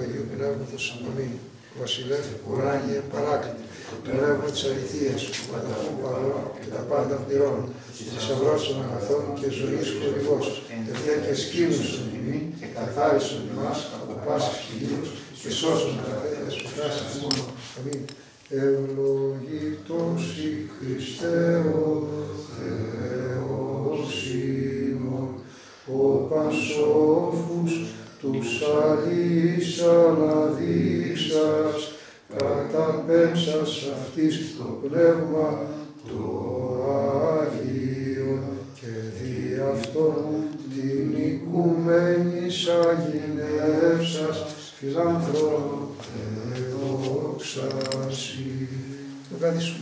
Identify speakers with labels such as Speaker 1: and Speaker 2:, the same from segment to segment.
Speaker 1: Αγίου Πνεύματος. Αμήν. Βασιλεύ, ουράνιε, παράκλητε, το πνεύμα της αληθείας, που πανταχού παρόν και τα πάντα πληρώνω, θησαυρός των αγαθών και ζωής χορηγός, τευθέ και σκήνωσον ημί και καθάρισον ημάς από πάσης κινδύνους και σώσον καταθέτες που φράσεις μόνο. Αμήν. Ευλογητός η Χριστέ ο Θεός ημών, ο Πανσόφους τους αλείς αναδείξας, καταπέμψας αυτής το πνεύμα το Άγιο και δι' αυτόν την οικουμένης αγινεύσας φιλάνθρωπε δόξασι. Το καθίσουμε.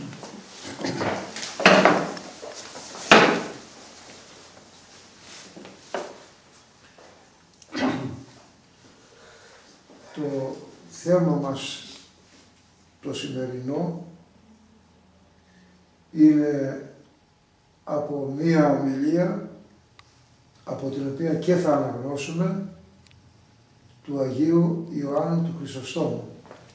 Speaker 1: Το θέμα μας το σημερινό είναι από μία ομιλία από την οποία και θα αναγνώσουμε του Αγίου Ιωάννου του Χρυσοστόμου.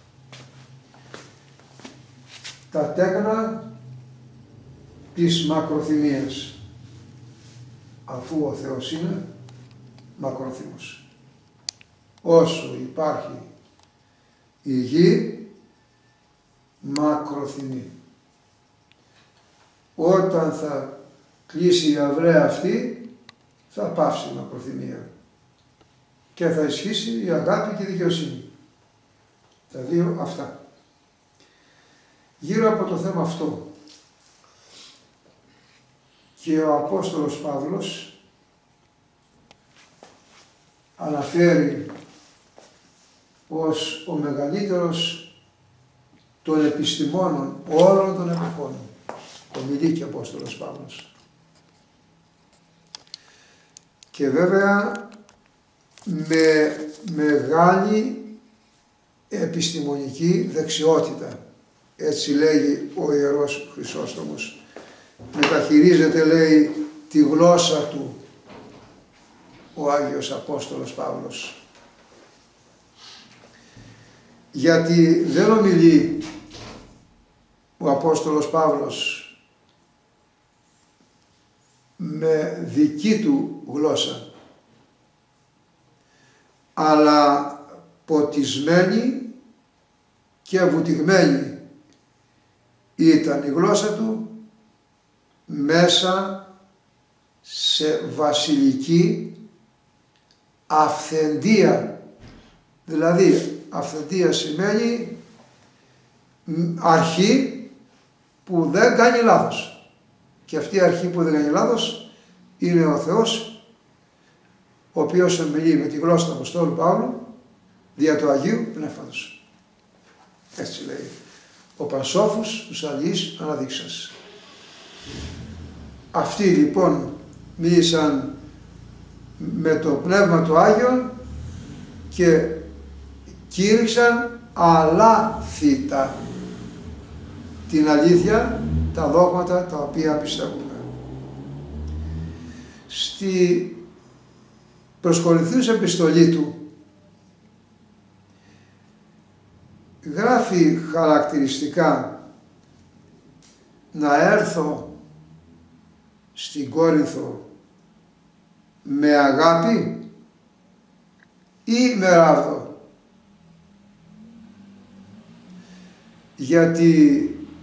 Speaker 1: Τα τέκνα της μακροθυμίας, αφού ο Θεός είναι μακρόθυμος. Όσο υπάρχει η γη, μακροθυμεί. Όταν θα κλείσει η αυραία αυτή, θα πάψει η μακροθυμία και θα ισχύσει η αγάπη και η δικαιοσύνη. Τα δύο αυτά. Γύρω από το θέμα αυτό και ο Απόστολος Παύλος αναφέρει ως ο μεγαλύτερος των επιστημόνων όλων των εποχών, ομιλεί και ο Απόστολος Παύλος. Και βέβαια με μεγάλη επιστημονική δεξιότητα, έτσι λέγει ο Ιερός Χρυσόστομος. Μεταχειρίζεται, λέει, τη γλώσσα του ο Άγιος Απόστολος Παύλος. Γιατί δεν ομιλεί ο Απόστολος Παύλος με δική του γλώσσα, αλλά ποτισμένη και βουτυγμένη ήταν η γλώσσα του μέσα σε βασιλική αυθεντία. Δηλαδή αυθεντία σημαίνει αρχή που δεν κάνει λάθος. Και αυτή η αρχή που δεν κάνει λάθος είναι ο Θεός, ο οποίος ομιλεί με τη γλώσσα του Αποστόλου Παύλου δια του Αγίου Πνεύματος. Έτσι λέει. Ο Πανσόφους τους αλληλείς αναδείξας. Αυτοί λοιπόν μίλησαν με το Πνεύμα του Άγιον και κήρυξαν αλάθητα την αλήθεια, τα δόγματα τα οποία πιστεύουμε. Στη προς Κορινθίους επιστολή του γράφει χαρακτηριστικά να έρθω στην Κόρινθο με αγάπη ή με ράβδο. Γιατί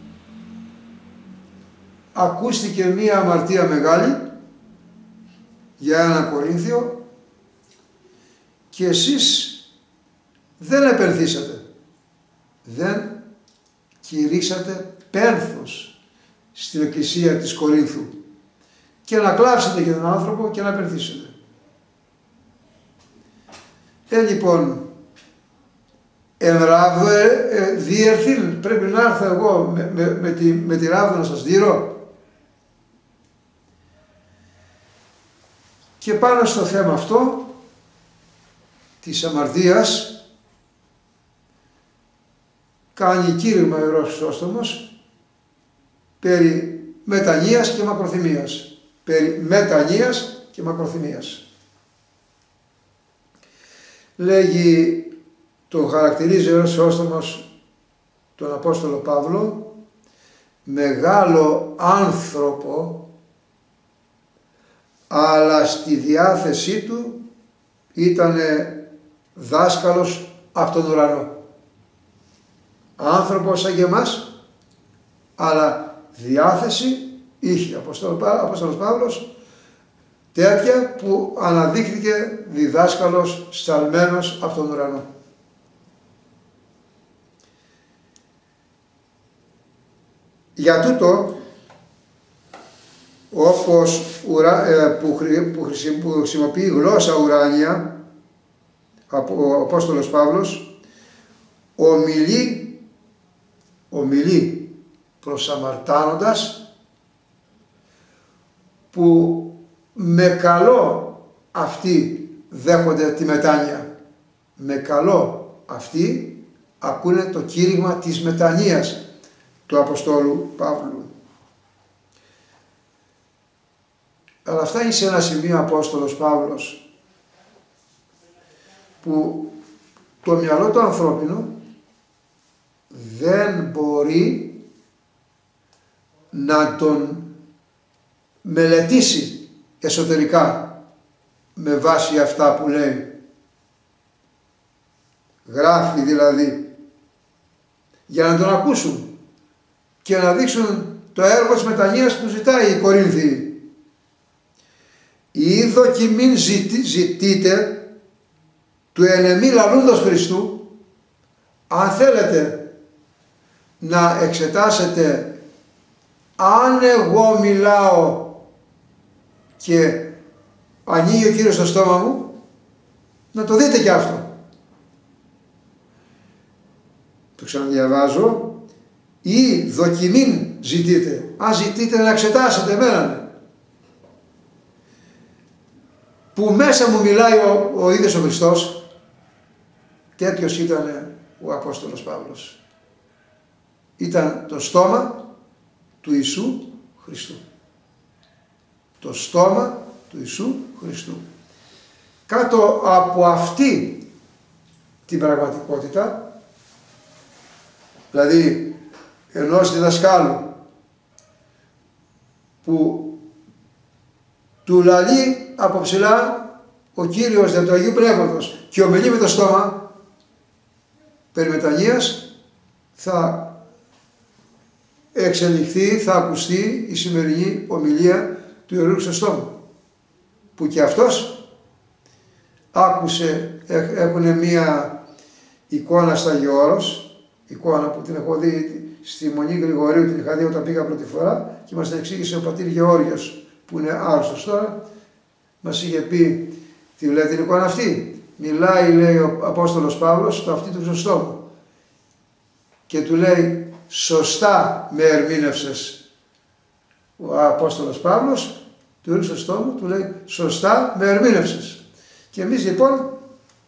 Speaker 1: ακούστηκε μία αμαρτία μεγάλη για έναν Κορίνθιο και εσείς δεν επενθήσατε, δεν κηρύξατε πένθος στην εκκλησία της Κορίνθου και να κλάψετε για τον άνθρωπο και να επενθήσετε. Λοιπόν, εν ράβδο διερθήν, πρέπει να έρθω εγώ με τη ράβδο να σας δείρω. Και πάνω στο θέμα αυτό της αμαρτίας κάνει κήρυγμα ο Ιερός Χρυσόστομος περί μετανοίας και μακροθυμίας. Περί μετανοίας και μακροθυμίας. Λέγει τον χαρακτηρίζει ο Ιερός Χρυσόστομος τον Απόστολο Παύλο μεγάλο άνθρωπο, αλλά στη διάθεσή του ήταν δάσκαλος από τον ουρανό. Άνθρωπος σαν και εμάς, αλλά διάθεση είχε ο Απόστολος Παύλος τέτοια που αναδείχθηκε διδάσκαλος σταλμένος από τον ουρανό. Για τούτο, όπως που χρησιμοποιεί γλώσσα ουράνια ο Απόστολος Παύλος, ομιλεί προσαμαρτάνοντας που με καλό αυτοί δέχονται τη μετάνοια. Με καλό αυτοί ακούνε το κήρυγμα της μετανοίας του Αποστόλου Παύλου. Αλλά φτάνει σε ένα σημείο ο Απόστολος Παύλος που το μυαλό του ανθρώπινο δεν μπορεί να τον μελετήσει εσωτερικά με βάση αυτά που λέει. Γράφει δηλαδή για να τον ακούσουν και να δείξουν το έργο της μετανοίας που ζητάει η Κορίνθιοι. Ή δοκιμήν ζητείτε του ενεμή λαλούντος Χριστού, αν θέλετε να εξετάσετε αν εγώ μιλάω και ανοίγει ο Κύριος το στόμα μου, να το δείτε και αυτό. Το ξαναδιαβάζω. Ή δοκιμήν ζητείτε, αν ζητείτε να εξετάσετε εμένα, που μέσα μου μιλάει ο ίδιος ο Χριστός. Τέτοιος ήταν ο Απόστολος Παύλος. Ήταν το στόμα του Ιησού Χριστού. Το στόμα του Ιησού Χριστού. Κάτω από αυτή την πραγματικότητα, δηλαδή ενός διδασκάλου που του λαλεί από ψηλά ο Κύριος δια του Αγίου Πνεύματος και ομιλεί με το στόμα περί μετανοίας, θα εξελιχθεί, θα ακουστεί η σημερινή ομιλία του Ιερού Χρυσοστόμου, που και αυτός άκουσε, έχουν μία εικόνα στα Αγιώρος, εικόνα που την έχω δει στη Μονή Γρηγορίου, την είχα δει όταν πήγα πρώτη φορά και μας την εξήγησε ο πατήρ Γεώργιος που είναι άρρωστος τώρα. Μας είχε πει, τι λέει την εικόνα αυτή. Μιλάει, λέει ο Απόστολος Παύλος, το αυτή του Χρυσοστόμου και του λέει, σωστά με ερμήνευσες. Ο Απόστολος Παύλος του Χρυσοστόμου του λέει, σωστά με ερμήνευσες. Και εμείς λοιπόν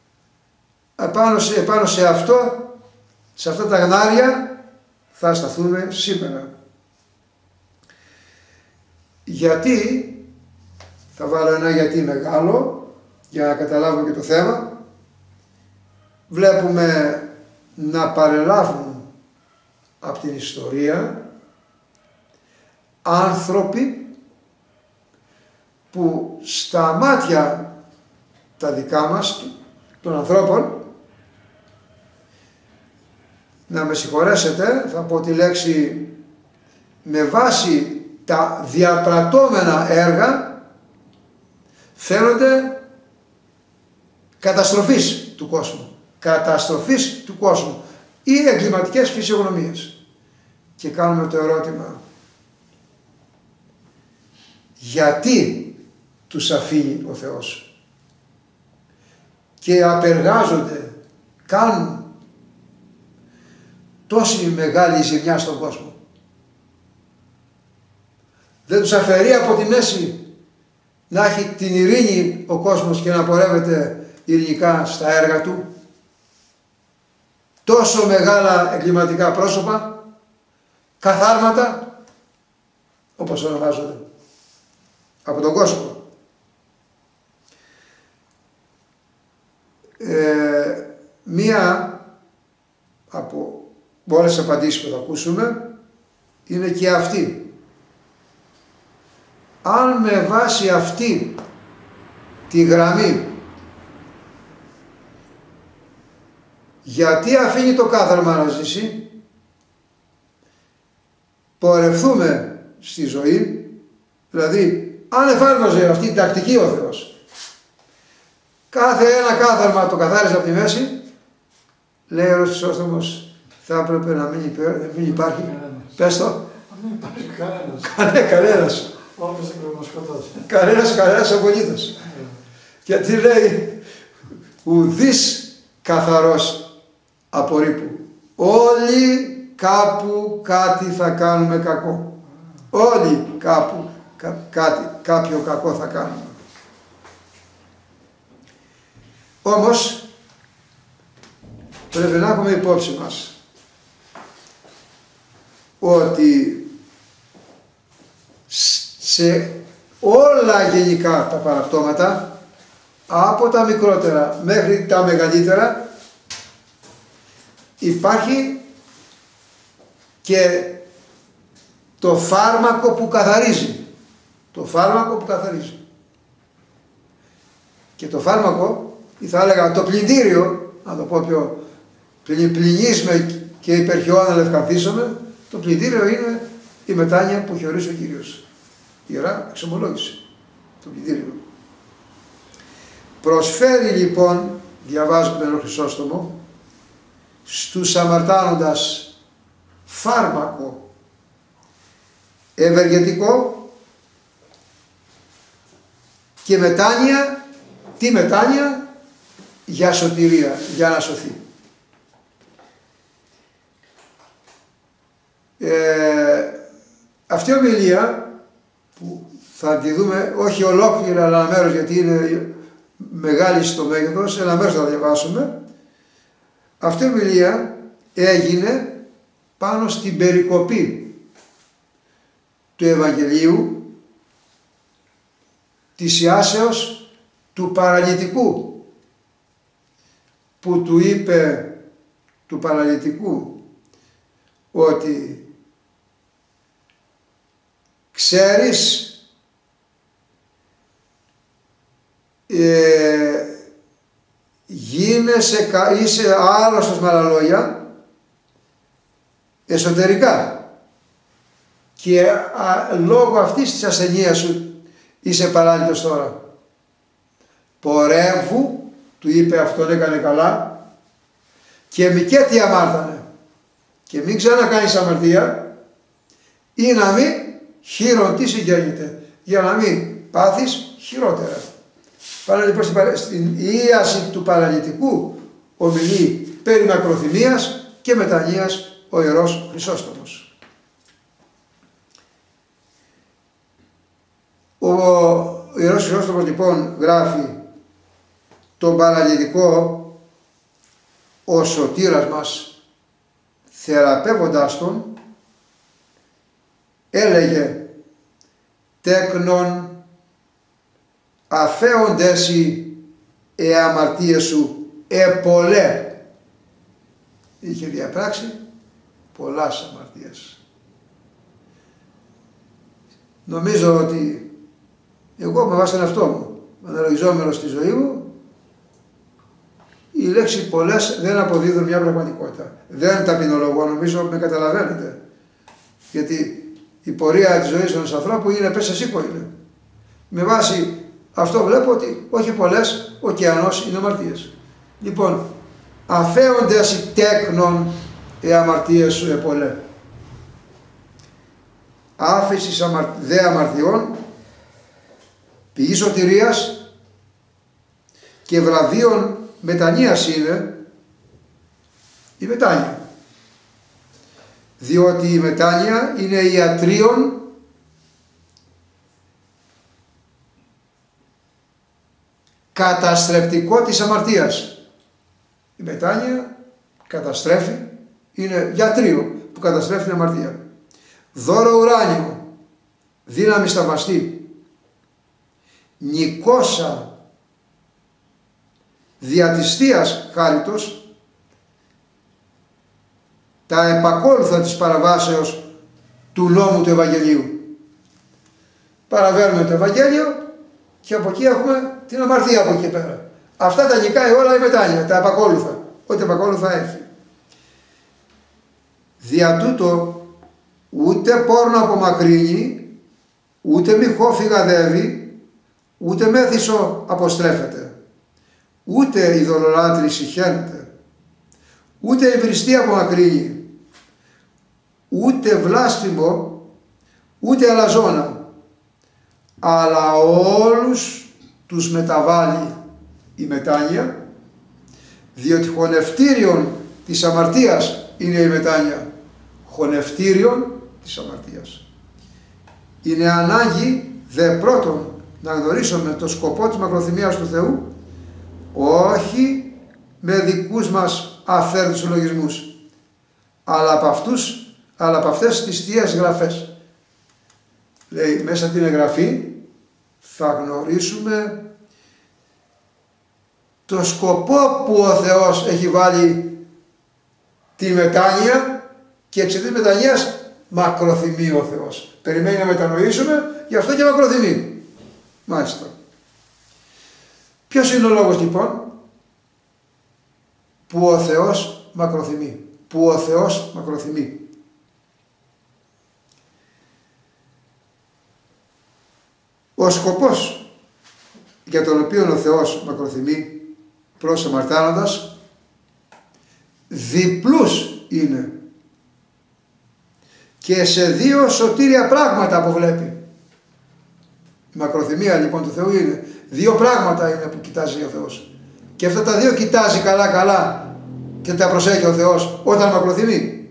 Speaker 1: επάνω σε αυτό, σε αυτά τα γνάρια θα σταθούμε σήμερα. Γιατί, θα βάλω ένα γιατί μεγάλο για να καταλάβω και το θέμα. Βλέπουμε να παρελάβουν από την ιστορία άνθρωποι που στα μάτια τα δικά μας, των ανθρώπων, να με συγχωρέσετε, θα πω τη λέξη με βάση τα διαπρατώμενα έργα, φαίνονται καταστροφής του κόσμου. Καταστροφής του κόσμου ή εγκληματικές φυσιογνωμίες. Και κάνουμε το ερώτημα, γιατί τους αφήνει ο Θεός και απεργάζονται, κάνουν τόση μεγάλη ζημιά στον κόσμο? Δεν τους αφαιρεί από τη μέση να έχει την ειρήνη ο κόσμος και να πορεύεται ειρηνικά στα έργα του? Τόσο μεγάλα εγκληματικά πρόσωπα, καθάρματα, όπως ονομάζονται, από τον κόσμο. Μία όλες τις απαντήσεις που θα ακούσουμε είναι και αυτή. Αν με βάση αυτή τη γραμμή, γιατί αφήνει το κάθαρμα να ζήσει, πορευθούμε στη ζωή, δηλαδή αν εφάρμοζε αυτή την τακτική ο Θεός, κάθε ένα κάθαρμα το καθάριζε από τη μέση, λέει ο Ιερός Χρυσόστομος, θα έπρεπε να μην υπάρχει, πες το,
Speaker 2: μην υπάρχει κανένας.
Speaker 1: Κανένας.
Speaker 2: Όποιος έπρεπε να σκοτώσει.
Speaker 1: Κανένας απολύτως. Γιατί λέει, ουδής καθαρός απορρίπου. Όλοι κάπου κάτι θα κάνουμε κακό. Όλοι κάπου κάποιο κακό θα κάνουμε. Όμως πρέπει να έχουμε υπόψη μας ότι σε όλα γενικά τα παραπτώματα, από τα μικρότερα μέχρι τα μεγαλύτερα, υπάρχει και το φάρμακο που καθαρίζει. Το φάρμακο που καθαρίζει. Και το φάρμακο, ή θα έλεγα το πλυντήριο, να το πω πιο πλυνίσμε και υπερχιώνα λευκανθίσαμε, το πλυντήριο είναι η μετάνοια που έχει ορίσει ο Κύριος. Ιερά εξομολόγηση. Το πλυντήριο. Προσφέρει λοιπόν, διαβάζουμε τον Χρυσόστομο, στους αμαρτάνοντας φάρμακο ευεργετικό και μετάνοια, τι μετάνοια, για σωτηρία, για να σωθεί. Αυτή η ομιλία που θα τη δούμε όχι ολόκληρα αλλά ένα μέρος, γιατί είναι μεγάλη στο μέγεθος, ένα μέρος θα διαβάσουμε. Αυτή η ομιλία έγινε πάνω στην περικοπή του Ευαγγελίου της ιάσεως του παραλυτικού, που του είπε του παραλυτικού ότι ξέρεις, είσαι άρρωστος με άλλα λόγια εσωτερικά και λόγω αυτής της ασθενείας σου είσαι παράλυτος τώρα. Πορεύου, του είπε αυτόν, έκανε καλά, και μη και τι αμάρτανε, και μην ξανακάνεις αμαρτία, ή να μην χείρον τι συγγέννηται, για να μην πάθεις χειρότερα. Πάνε λοιπόν στην ίαση του παραλυτικού ομιλεί περί μακροθυμίας και μετανοίας ο Ιερός Χρυσόστομος. Ο Ιερός Χρυσόστομος λοιπόν γράφει τον παραλυτικό ο σωτήρας μας, θεραπεύοντας τον, έλεγε τέκνον αφέοντες οι αμαρτίες σου πολλέ. Είχε διαπράξει πολλάς αμαρτίες. Νομίζω ότι εγώ με βάση τον εαυτό μου, αναλογιζόμενο στη ζωή μου, η λέξη πολλές δεν αποδίδουν μια πραγματικότητα. Δεν ταπεινολογώ, νομίζω με καταλαβαίνετε. Γιατί η πορεία της ζωής ενός ανθρώπου είναι πες εσύ που είναι. Με βάση αυτό βλέπω ότι όχι πολλές, ο ωκεανός είναι αμαρτίες. Λοιπόν, αφέοντες οι τέκνον αμαρτίες σου πολλέ. Άφησης δε αμαρτιών, πηγή σωτηρίας και βραβείων μετανοίας είναι η μετάνοια. Διότι η μετάνοια είναι ιατρίων καταστρεπτικό της αμαρτίας. Η μετάνοια καταστρέφει, είναι γιατρείο που καταστρέφει την αμαρτία. Δώρο ουράνιο, δύναμη σταυμαστή, νικόσα δια της Θείας χάριτος, τα επακόλουθα της παραβάσεως του νόμου του Ευαγγελίου. Παραβαίνουμε το Ευαγγέλιο και από εκεί έχουμε την αμαρτία από εκεί πέρα. Αυτά τα νικάει όλα η μετάνοια, τα επακόλουθα, ό,τι επακόλουθα έχει. Δια τούτο ούτε πόρνο απομακρύνει, ούτε μοιχό φυγαδεύει, ούτε μέθησο αποστρέφεται, ούτε ειδωλολάτρη συχαίνεται, ούτε υβριστή απομακρύνει, ούτε βλάστημο, ούτε αλαζόνα, αλλά όλους τους μεταβάλλει η μετάνοια, διότι χωνευτήριον της αμαρτίας είναι η μετάνοια, χωνευτήριον της αμαρτίας. Είναι ανάγκη δε πρώτον να γνωρίσουμε το σκοπό της μακροθυμίας του Θεού, όχι με δικούς μας αυθαίρετους λογισμούς, αλλά από αυτές τις Θείες Γραφές. Λέει, μέσα από την εγγραφή θα γνωρίσουμε το σκοπό που ο Θεός έχει βάλει τη μετάνοια και εξαιτίας της μετανοίας μακροθυμεί ο Θεός. Περιμένει να μετανοήσουμε, γι' αυτό και μακροθυμεί. Μάλιστα. Ποιος είναι ο λόγος λοιπόν που ο Θεός μακροθυμεί? Που ο Θεός μακροθυμεί. Ο σκοπός για τον οποίο ο Θεός μακροθυμεί προς αμαρτάνοντας διπλούς είναι και σε δύο σωτήρια πράγματα αποβλέπει. Η μακροθυμία λοιπόν του Θεού είναι δύο πράγματα είναι που κοιτάζει ο Θεός και αυτά τα δύο κοιτάζει καλά και τα προσέχει ο Θεός όταν μακροθυμεί.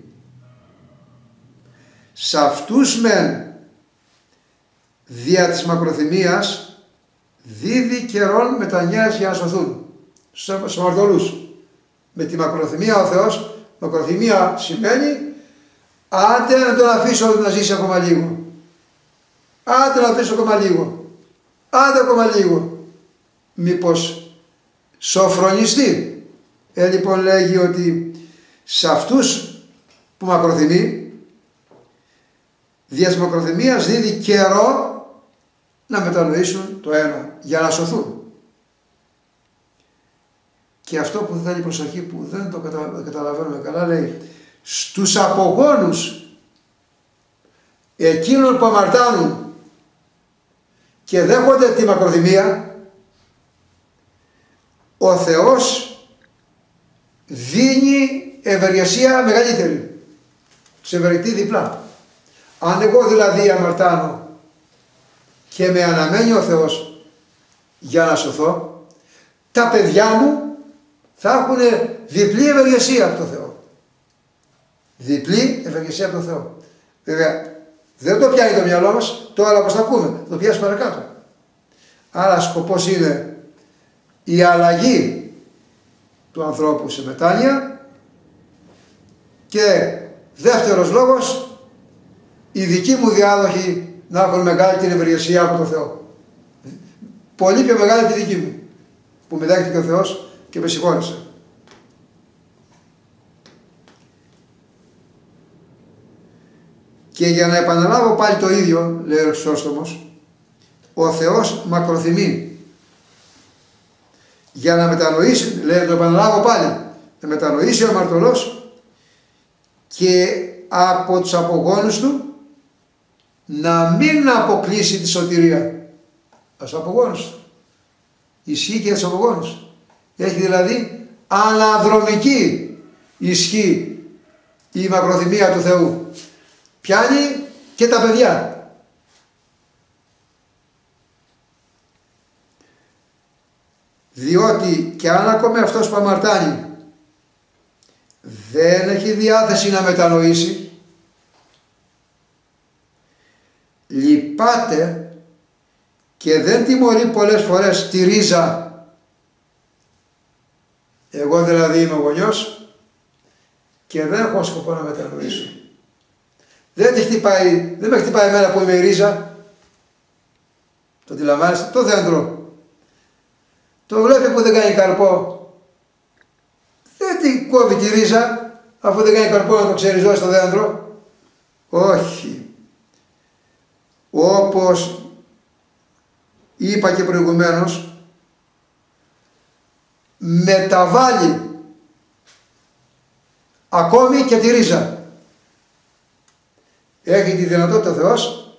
Speaker 1: Σε αυτούς μεν δια της μακροθυμίας δίδει καιρόν μετανοίας για να σωθούν. Στους αμαρτωλούς. Με τη μακροθυμία ο Θεός, μακροθυμία σημαίνει άντε να τον αφήσω να ζήσει ακόμα λίγο. Άντε να αφήσω ακόμα λίγο. Άντε ακόμα λίγο. Μήπως σοφρονιστεί. Λοιπόν λέγει ότι σε αυτούς που μακροθυμεί, δια της μακροθυμίας δίδει καιρό να μετανοήσουν το ένα για να σωθούν. Και αυτό που θέλει προσοχή που δεν το καταλαβαίνουμε καλά λέει στους απογόνους εκείνων που αμαρτάνουν και δέχονται τη μακροθυμία ο Θεός δίνει ευεργεσία μεγαλύτερη. Σε ευεργετεί διπλά. Αν εγώ δηλαδή αμαρτάνω και με αναμένει ο Θεός για να σωθώ, τα παιδιά μου θα έχουν διπλή ευεργεσία από τον Θεό. Διπλή ευεργεσία από τον Θεό. Βέβαια δεν το πιάνει το μυαλό μας, τώρα όπως θα ακούμε, το πιάσει παρακάτω. Άρα σκοπός είναι η αλλαγή του ανθρώπου σε μετάνοια και δεύτερος λόγος η δική μου διάδοχοι να έχουν μεγάλη την ευεργεσία από τον Θεό. Πολύ πιο μεγάλη τη δική μου που με δέχτηκε ο Θεός και με συγχώρεσε. Και για να επαναλάβω πάλι το ίδιο, λέει ο Χρυσόστομος, ο Θεός μακροθυμεί. Για να μετανοήσει, λέει, το επαναλάβω πάλι, να μετανοήσει ο αμαρτωλός και από τους απογόνους του να μην αποκλείσει τη σωτηρία. Ας απογόνους του. Ισχύει και για τους απογόνους. Έχει δηλαδή αναδρομική ισχύ η μακροθυμία του Θεού. Πιάνει και τα παιδιά. Διότι και αν ακόμη αυτός που αμαρτάνει δεν έχει διάθεση να μετανοήσει, λυπάται και δεν τιμωρεί πολλές φορές τη ρίζα. Εγώ δηλαδή είμαι γονιός και δεν έχω σκοπό να μετανοήσω. Δεν με χτυπάει εμένα που είμαι η ρίζα. Το αντιλαμβάνεστε, το δέντρο. Το βλέπει που δεν κάνει καρπό. Δεν την κόβει τη ρίζα, αφού δεν κάνει καρπό να το ξεριζώσει το δέντρο? Όχι. Όπως είπα και προηγουμένως, μεταβάλλει ακόμη και τη ρίζα. Έχει τη δυνατότητα ο Θεός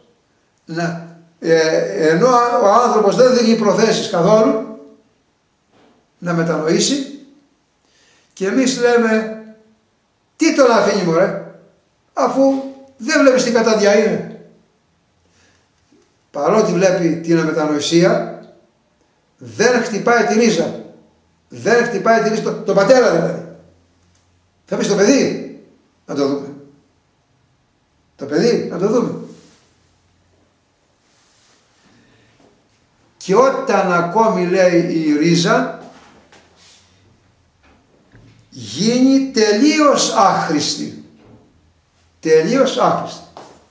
Speaker 1: ενώ ο άνθρωπος δεν δίνει προθέσεις καθόλου να μετανοήσει, και εμείς λέμε τι τον αφήνει μωρέ, αφού δεν βλέπεις τι κατάδια είναι. Παρότι βλέπει την αμετανοησία, δεν χτυπάει τη ρίζα. Δεν χτυπάει τη ρίζα, τον πατέρα δηλαδή. Θα πεις το παιδί, να το δούμε. Το παιδί, να το δούμε. Και όταν ακόμη λέει η ρίζα γίνει τελείως άχρηστη. Τελείως άχρηστη.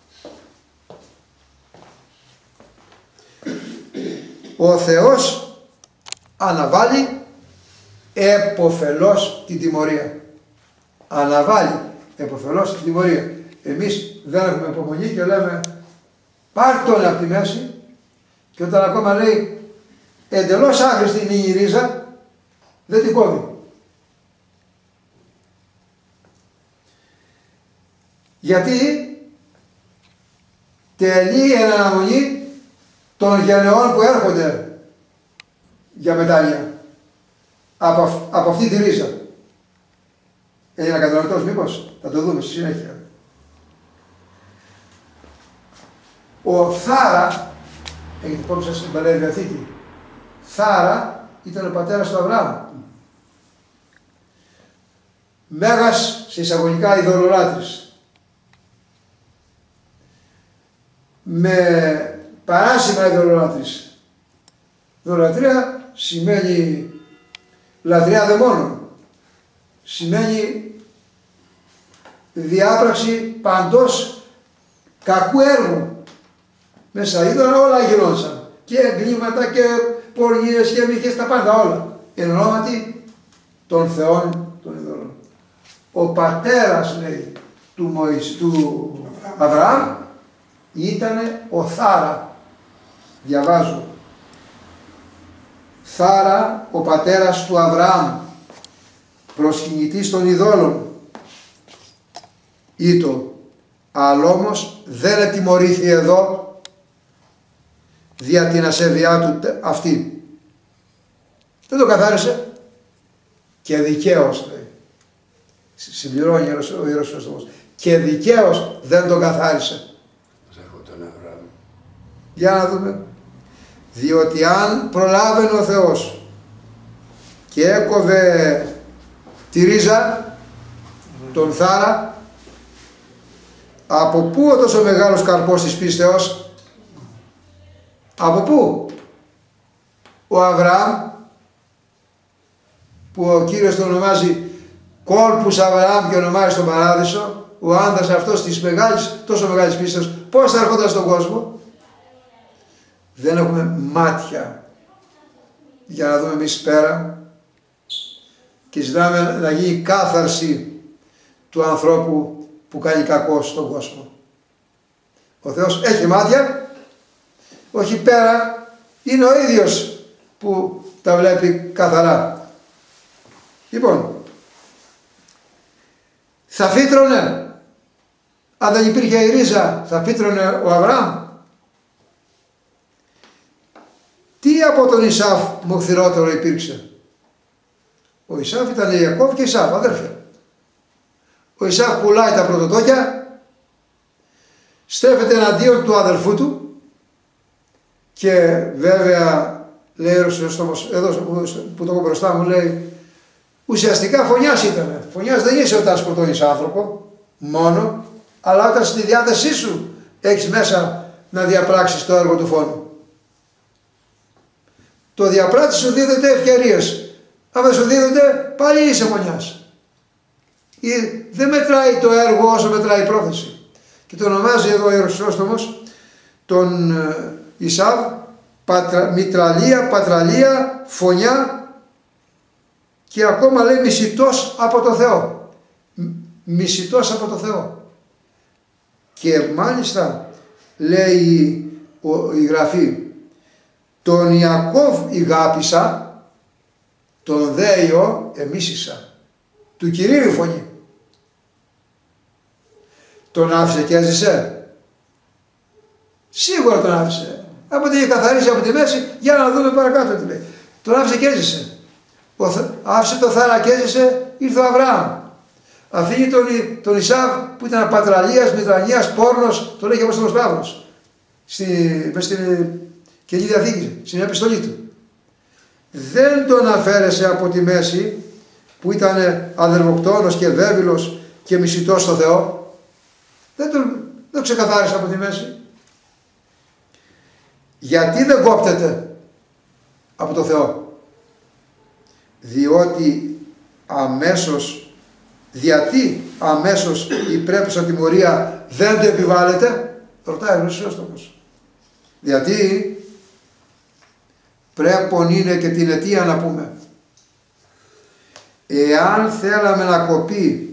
Speaker 1: Ο Θεός αναβάλει εποφελώς την τιμωρία. Αναβάλει εποφελώς την τιμωρία. Εμείς δεν έχουμε υπομονή και λέμε πάρ' τον από τη μέση, και όταν ακόμα λέει εντελώς άχρηστη είναι η ρίζα, δεν την κόβει. Γιατί τελεί εν αναμονή των γενεών που έρχονται για μετάνοια από αυτή τη ρίζα. Έγινα κατανοητός μήπως? Θα το δούμε στη συνέχεια. Ο Θάρα, έχετε υπόψη σας στην Παλαιά Διαθήκη, Θάρα ήταν ο πατέρας του Αβραάμ. Μέγας σε εισαγωγικά ειδωλολάτρης. Με παράσιμα ειδωλολάτρης. Ειδωλολατρία σημαίνει λατρεία δαιμόνων. Σημαίνει διάπραξη παντός κακού έργου. Μέσα είδωλα όλα γινόντουσαν. Και εγκλήματα και πορνίες και μύχες, τα πάντα όλα. Εν ονόματι των θεών των ειδωλών. Ο πατέρας, λέει, του Αβραάμ ήταν ο Θάρα. Διαβάζω. Θάρα, ο πατέρας του Αβραάμ, προσκυνητής των ειδόλων, ήτο, αλλά όμως δεν ετιμωρήθη εδώ δια την ασέβειά του αυτή. Δεν το καθάρισε και δικαίως, λέει. Συμπληρώνει ο Ιερός Χριστός. Και δικαίως δεν το καθάρισε. Για να δούμε. Διότι αν προλάβαινε ο Θεός και έκοβε τη ρίζα, τον Θάρα, από πού ο τόσο μεγάλος καρπός της πίστεως? Από πού? Ο Αβραάμ, που ο Κύριος τον ονομάζει κόλπους Αβραάμ και ονομάζει στον Παράδεισο, ο άντρας αυτός της τόσο μεγάλης πίστεως, πώς θα έρχονταν στον κόσμο? Δεν έχουμε μάτια για να δούμε εμείς πέρα και ζητάμε να γίνει κάθαρση του ανθρώπου που κάνει κακό στον κόσμο. Ο Θεός έχει μάτια, όχι πέρα, είναι ο ίδιος που τα βλέπει καθαρά. Λοιπόν, θα φύτρωνε, αν δεν υπήρχε η ρίζα, θα φύτρωνε ο Αβραάμ? Τι από τον Ισαύ μοχθηρότερο υπήρξε? Ο Ισαύ ήταν Ιακώβ και Ισαύ, αδέρφια. Ο Ισαύ πουλάει τα πρωτοτόκια, στρέφεται εναντίον του αδελφού του και βέβαια λέει εδώ που το έχω μπροστά μου, λέει ουσιαστικά φωνιάς ήταν. Φωνιάς δεν είσαι όταν σκοτώνεις άνθρωπο μόνο, αλλά όταν στη διάθεσή σου έχεις μέσα να διαπράξεις το έργο του φόνου. Το διαπράττεις, σου δίδεται ευκαιρίες. Αν δεν σου δίδονται, πάλι είσαι φωνιάς. Δεν μετράει το έργο όσο μετράει η πρόθεση. Και το ονομάζει εδώ ο Ιερός Χρυσόστομος τον Ισαύ μητραλία, πατραλία, φωνιά και ακόμα λέει μισητός από το Θεό. μισητός από το Θεό. Και μάλιστα λέει η Γραφή, τον Ιακώβ ηγάπησα, τον δε Υιώ εμίσησα. Του Κυρίου φωνή. Τον άφησε και έζησε. Σίγουρα τον άφησε. Από ότι είχε καθαρίσει από τη μέση, για να δούμε παρακάτω τι λέει. Τον άφησε και έζησε. Άφησε το Θάρα και έζησε, ήρθε ο Αβραάμ. Αφήνει τον Ισάβ που ήταν πατραλίας, μητρανίας, πόρνος, τον έχει ο Απόστολος Παύλος. Στην Καινή Διαθήκη, στην επιστολή του. Δεν τον αφαίρεσε από τη μέση που ήταν αδερμοκτόνος και βέβυλος και μισητός στο Θεό. Δεν τον ξεκαθάρισε από τη μέση. Γιατί δεν κόπτεται από το Θεό? Διότι γιατί αμέσως η πρέπουσα τιμωρία δεν το επιβάλλεται? Ρωτάει ο Χρυσόστομος. Γιατί πρέπον είναι και την αιτία να πούμε. Εάν θέλαμε να κοπεί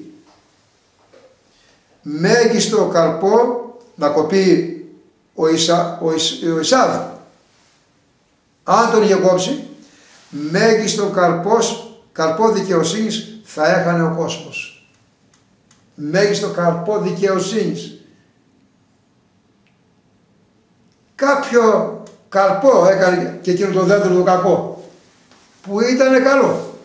Speaker 1: μέγιστο καρπό, να κοπεί ο Ισάβ, αν τον είχε κόψει, μέγιστο καρπό δικαιοσύνης θα έχανε ο κόσμος. Μέγιστο καρπό δικαιοσύνης. Κάποιο καρπό έκανε και εκείνο το δέντρο το κακό, που ήταν καλό.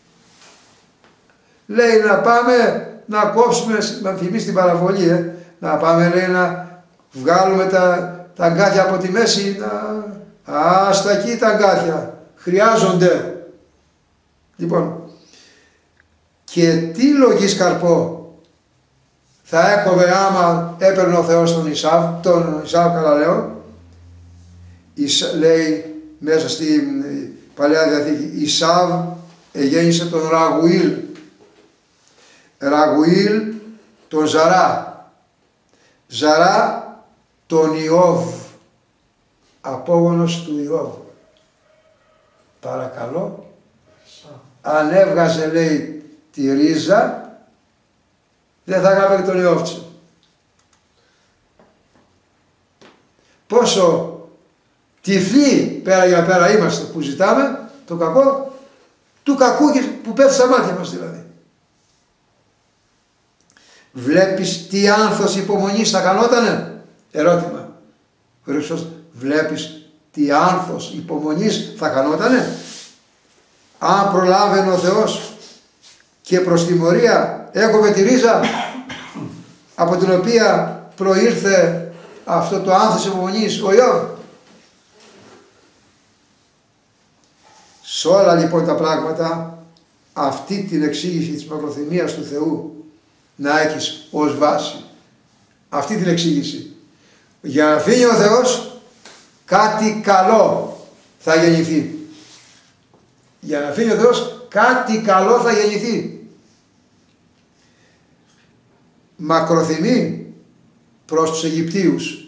Speaker 1: Λέει να πάμε να κόψουμε, να θυμίσει την παραβολή, να πάμε λέει να βγάλουμε τα αγκάθια από τη μέση, άστα εκεί τα αγκάθια, χρειάζονται. Λοιπόν, και τι λογής καρπό θα έκοβε άμα έπαιρνε ο Θεός τον Ισάβ καλά λέω, λέει μέσα στην Παλαιά Διαθήκη, Ισάβ γέννησε τον Ραγουήλ τον Ζαρά τον Ιώβ, απόγονος του Ιώβ. Παρακαλώ, αν έβγαζε λέει τη ρίζα, δεν θα είχαμε και τον Ιώβτσο. Πόσο τυφλοί πέρα για πέρα είμαστε που ζητάμε το κακό του κακού που πέφτει στα μάτια μας δηλαδή. Βλέπεις τι άνθος υπομονής θα κανότανε? Ερώτημα. Βλέπεις τι άνθος υπομονής θα κανότανε? Αν προλάβαινε ο Θεός και προς τιμωρία έκοβε τη ρίζα από την οποία προήρθε αυτό το άνθος υπομονής, ο Ιώβ. Σε όλα λοιπόν τα πράγματα αυτή την εξήγηση της μακροθυμίας του Θεού να έχεις ως βάση. Αυτή την εξήγηση. Για να αφήνει ο Θεός κάτι καλό θα γεννηθεί. Για να αφήνει ο Θεός κάτι καλό θα γεννηθεί. Μακροθυμεί προς τους Αιγυπτίους.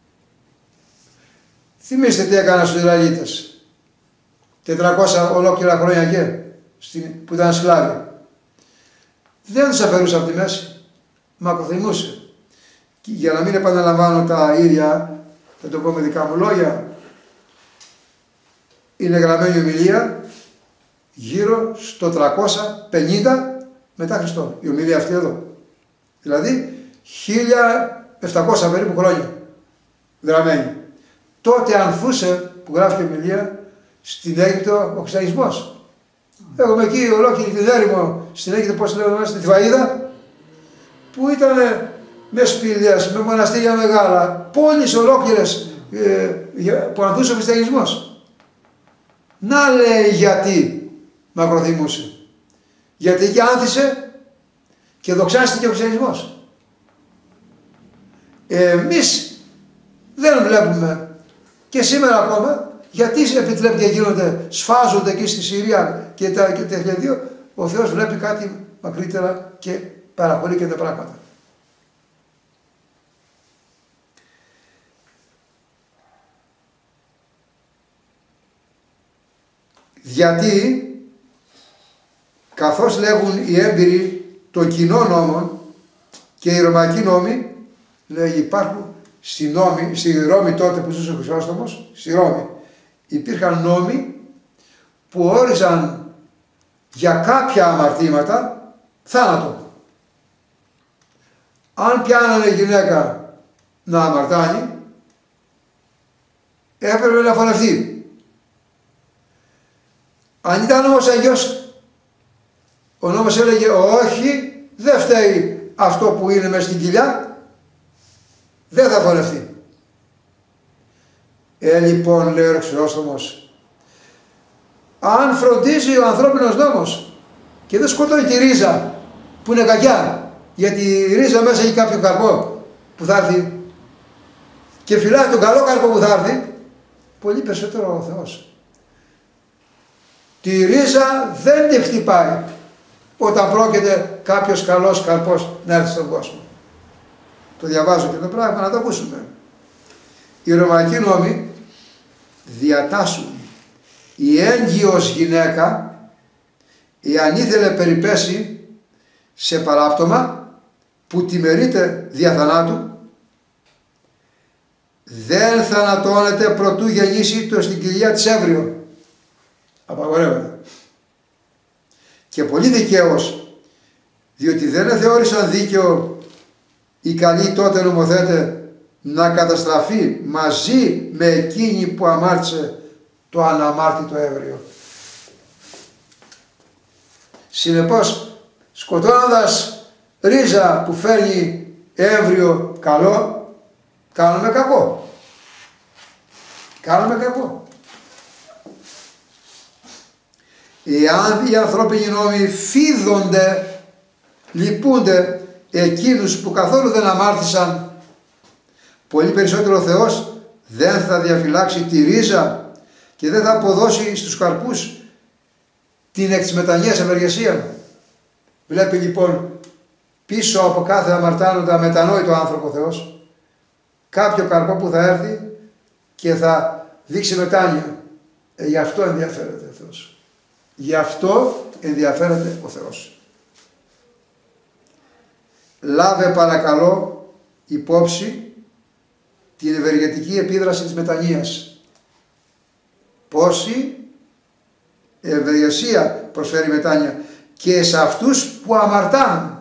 Speaker 1: Θυμήστε τι έκαναν στους Ισραηλίτες. 400 ολόκληρα χρόνια που ήταν σκλάβοι. Δεν τους αφαιρούσε από τη μέση. Μακροθυμούσε. Και για να μην επαναλαμβάνω τα ίδια, θα το πω με δικά μου λόγια, είναι γραμμένη ομιλία γύρω στο 350 μετά Χριστόν. Η ομιλία αυτή εδώ. Δηλαδή 1700 περίπου χρόνια γραμμένη. Τότε ανθούσε, που γράφει η ομιλία, στην Αίγυπτο ο χριστιανισμός. Έχουμε εκεί ολόκληρη την έρημο στην Αίγυπτο, πώς λέγαμε, στη Θηβαΐδα, που ήταν με σπήλιες, με μοναστήρια μεγάλα, πόλεις ολόκληρες που ανθούσε ο χριστιανισμός. Να λέει γιατί μακροθυμούσε. Γιατί εκεί άνθησε και δοξάστηκε ο χριστιανισμός. Εμείς δεν βλέπουμε και σήμερα ακόμα γιατί επιτρέπει και γίνονται, σφάζονται εκεί στη Συρία και τέτοια δύο, ο Θεός βλέπει κάτι μακρύτερα και παραχωρεί και τα πράγματα. Γιατί καθώς λέγουν οι έμπειροι των κοινών νόμων, Και οι ρωμαϊκοί νόμοι, λέει, υπάρχουν στη Ρώμη τότε που ζούσε ο Χρυσόστομος, στη Ρώμη, υπήρχαν νόμοι που όριζαν για κάποια αμαρτήματα θάνατο. Αν πιάνανε γυναίκα να αμαρτάνει, έπρεπε να φωνευτεί. Αν ήταν όμως αγιός, ο νόμος έλεγε όχι, δεν φταίει αυτό που είναι μέσα στην κοιλιά, δεν θα φωνευτεί. Λοιπόν, λέει ο Χρυσόστομος, αν φροντίζει ο ανθρώπινος νόμος και δεν σκοτώνει τη ρίζα που είναι κακιά, γιατί η ρίζα μέσα έχει κάποιο καρπό που θα έρθει και φυλάει τον καλό καρπό που θα έρθει, πολύ περισσότερο ο Θεός. Τη ρίζα δεν τη χτυπάει όταν πρόκειται κάποιος καλός καρπός να έρθει στον κόσμο. Το διαβάζω και το πράγμα να το ακούσουμε. Οι ρωμαϊκοί νόμοι διατάσσουν η έγκυος γυναίκα, εάν ήθελε περιπέσει σε παράπτωμα που τιμωρείται δια θανάτου, δεν θανατώνεται προτού γεννήσει το στην κοιλιά της έμβριο. Απαγορεύεται. Και πολύ δικαίως, διότι δεν θεώρησαν δίκαιο οι καλοί τότε νομοθέτε να καταστραφεί μαζί με εκείνη που αμάρτησε το αναμάρτητο έμβριο. Συνεπώς, σκοτώνοντας ρίζα που φέρνει έμβριο καλό, κάνουμε κακό. Κάνουμε κακό. Εάν οι ανθρώπινοι νόμοι φίδονται, λυπούνται εκείνους που καθόλου δεν αμάρτησαν, πολύ περισσότερο ο Θεός δεν θα διαφυλάξει τη ρίζα και δεν θα αποδώσει στους καρπούς την εκ της μετανοίας ευεργεσία. Βλέπει λοιπόν πίσω από κάθε αμαρτάνοντα μετανόητο άνθρωπο Θεός κάποιο καρπό που θα έρθει και θα δείξει μετάνοια. Γι' αυτό ενδιαφέρεται ο Θεός. Γι' αυτό ενδιαφέρεται ο Θεός. Λάβε παρακαλώ υπόψη την ευεργετική επίδραση της μετανοίας. Πόση ευεργεσία προσφέρει η μετάνοια και σε αυτούς που αμαρτάνουν.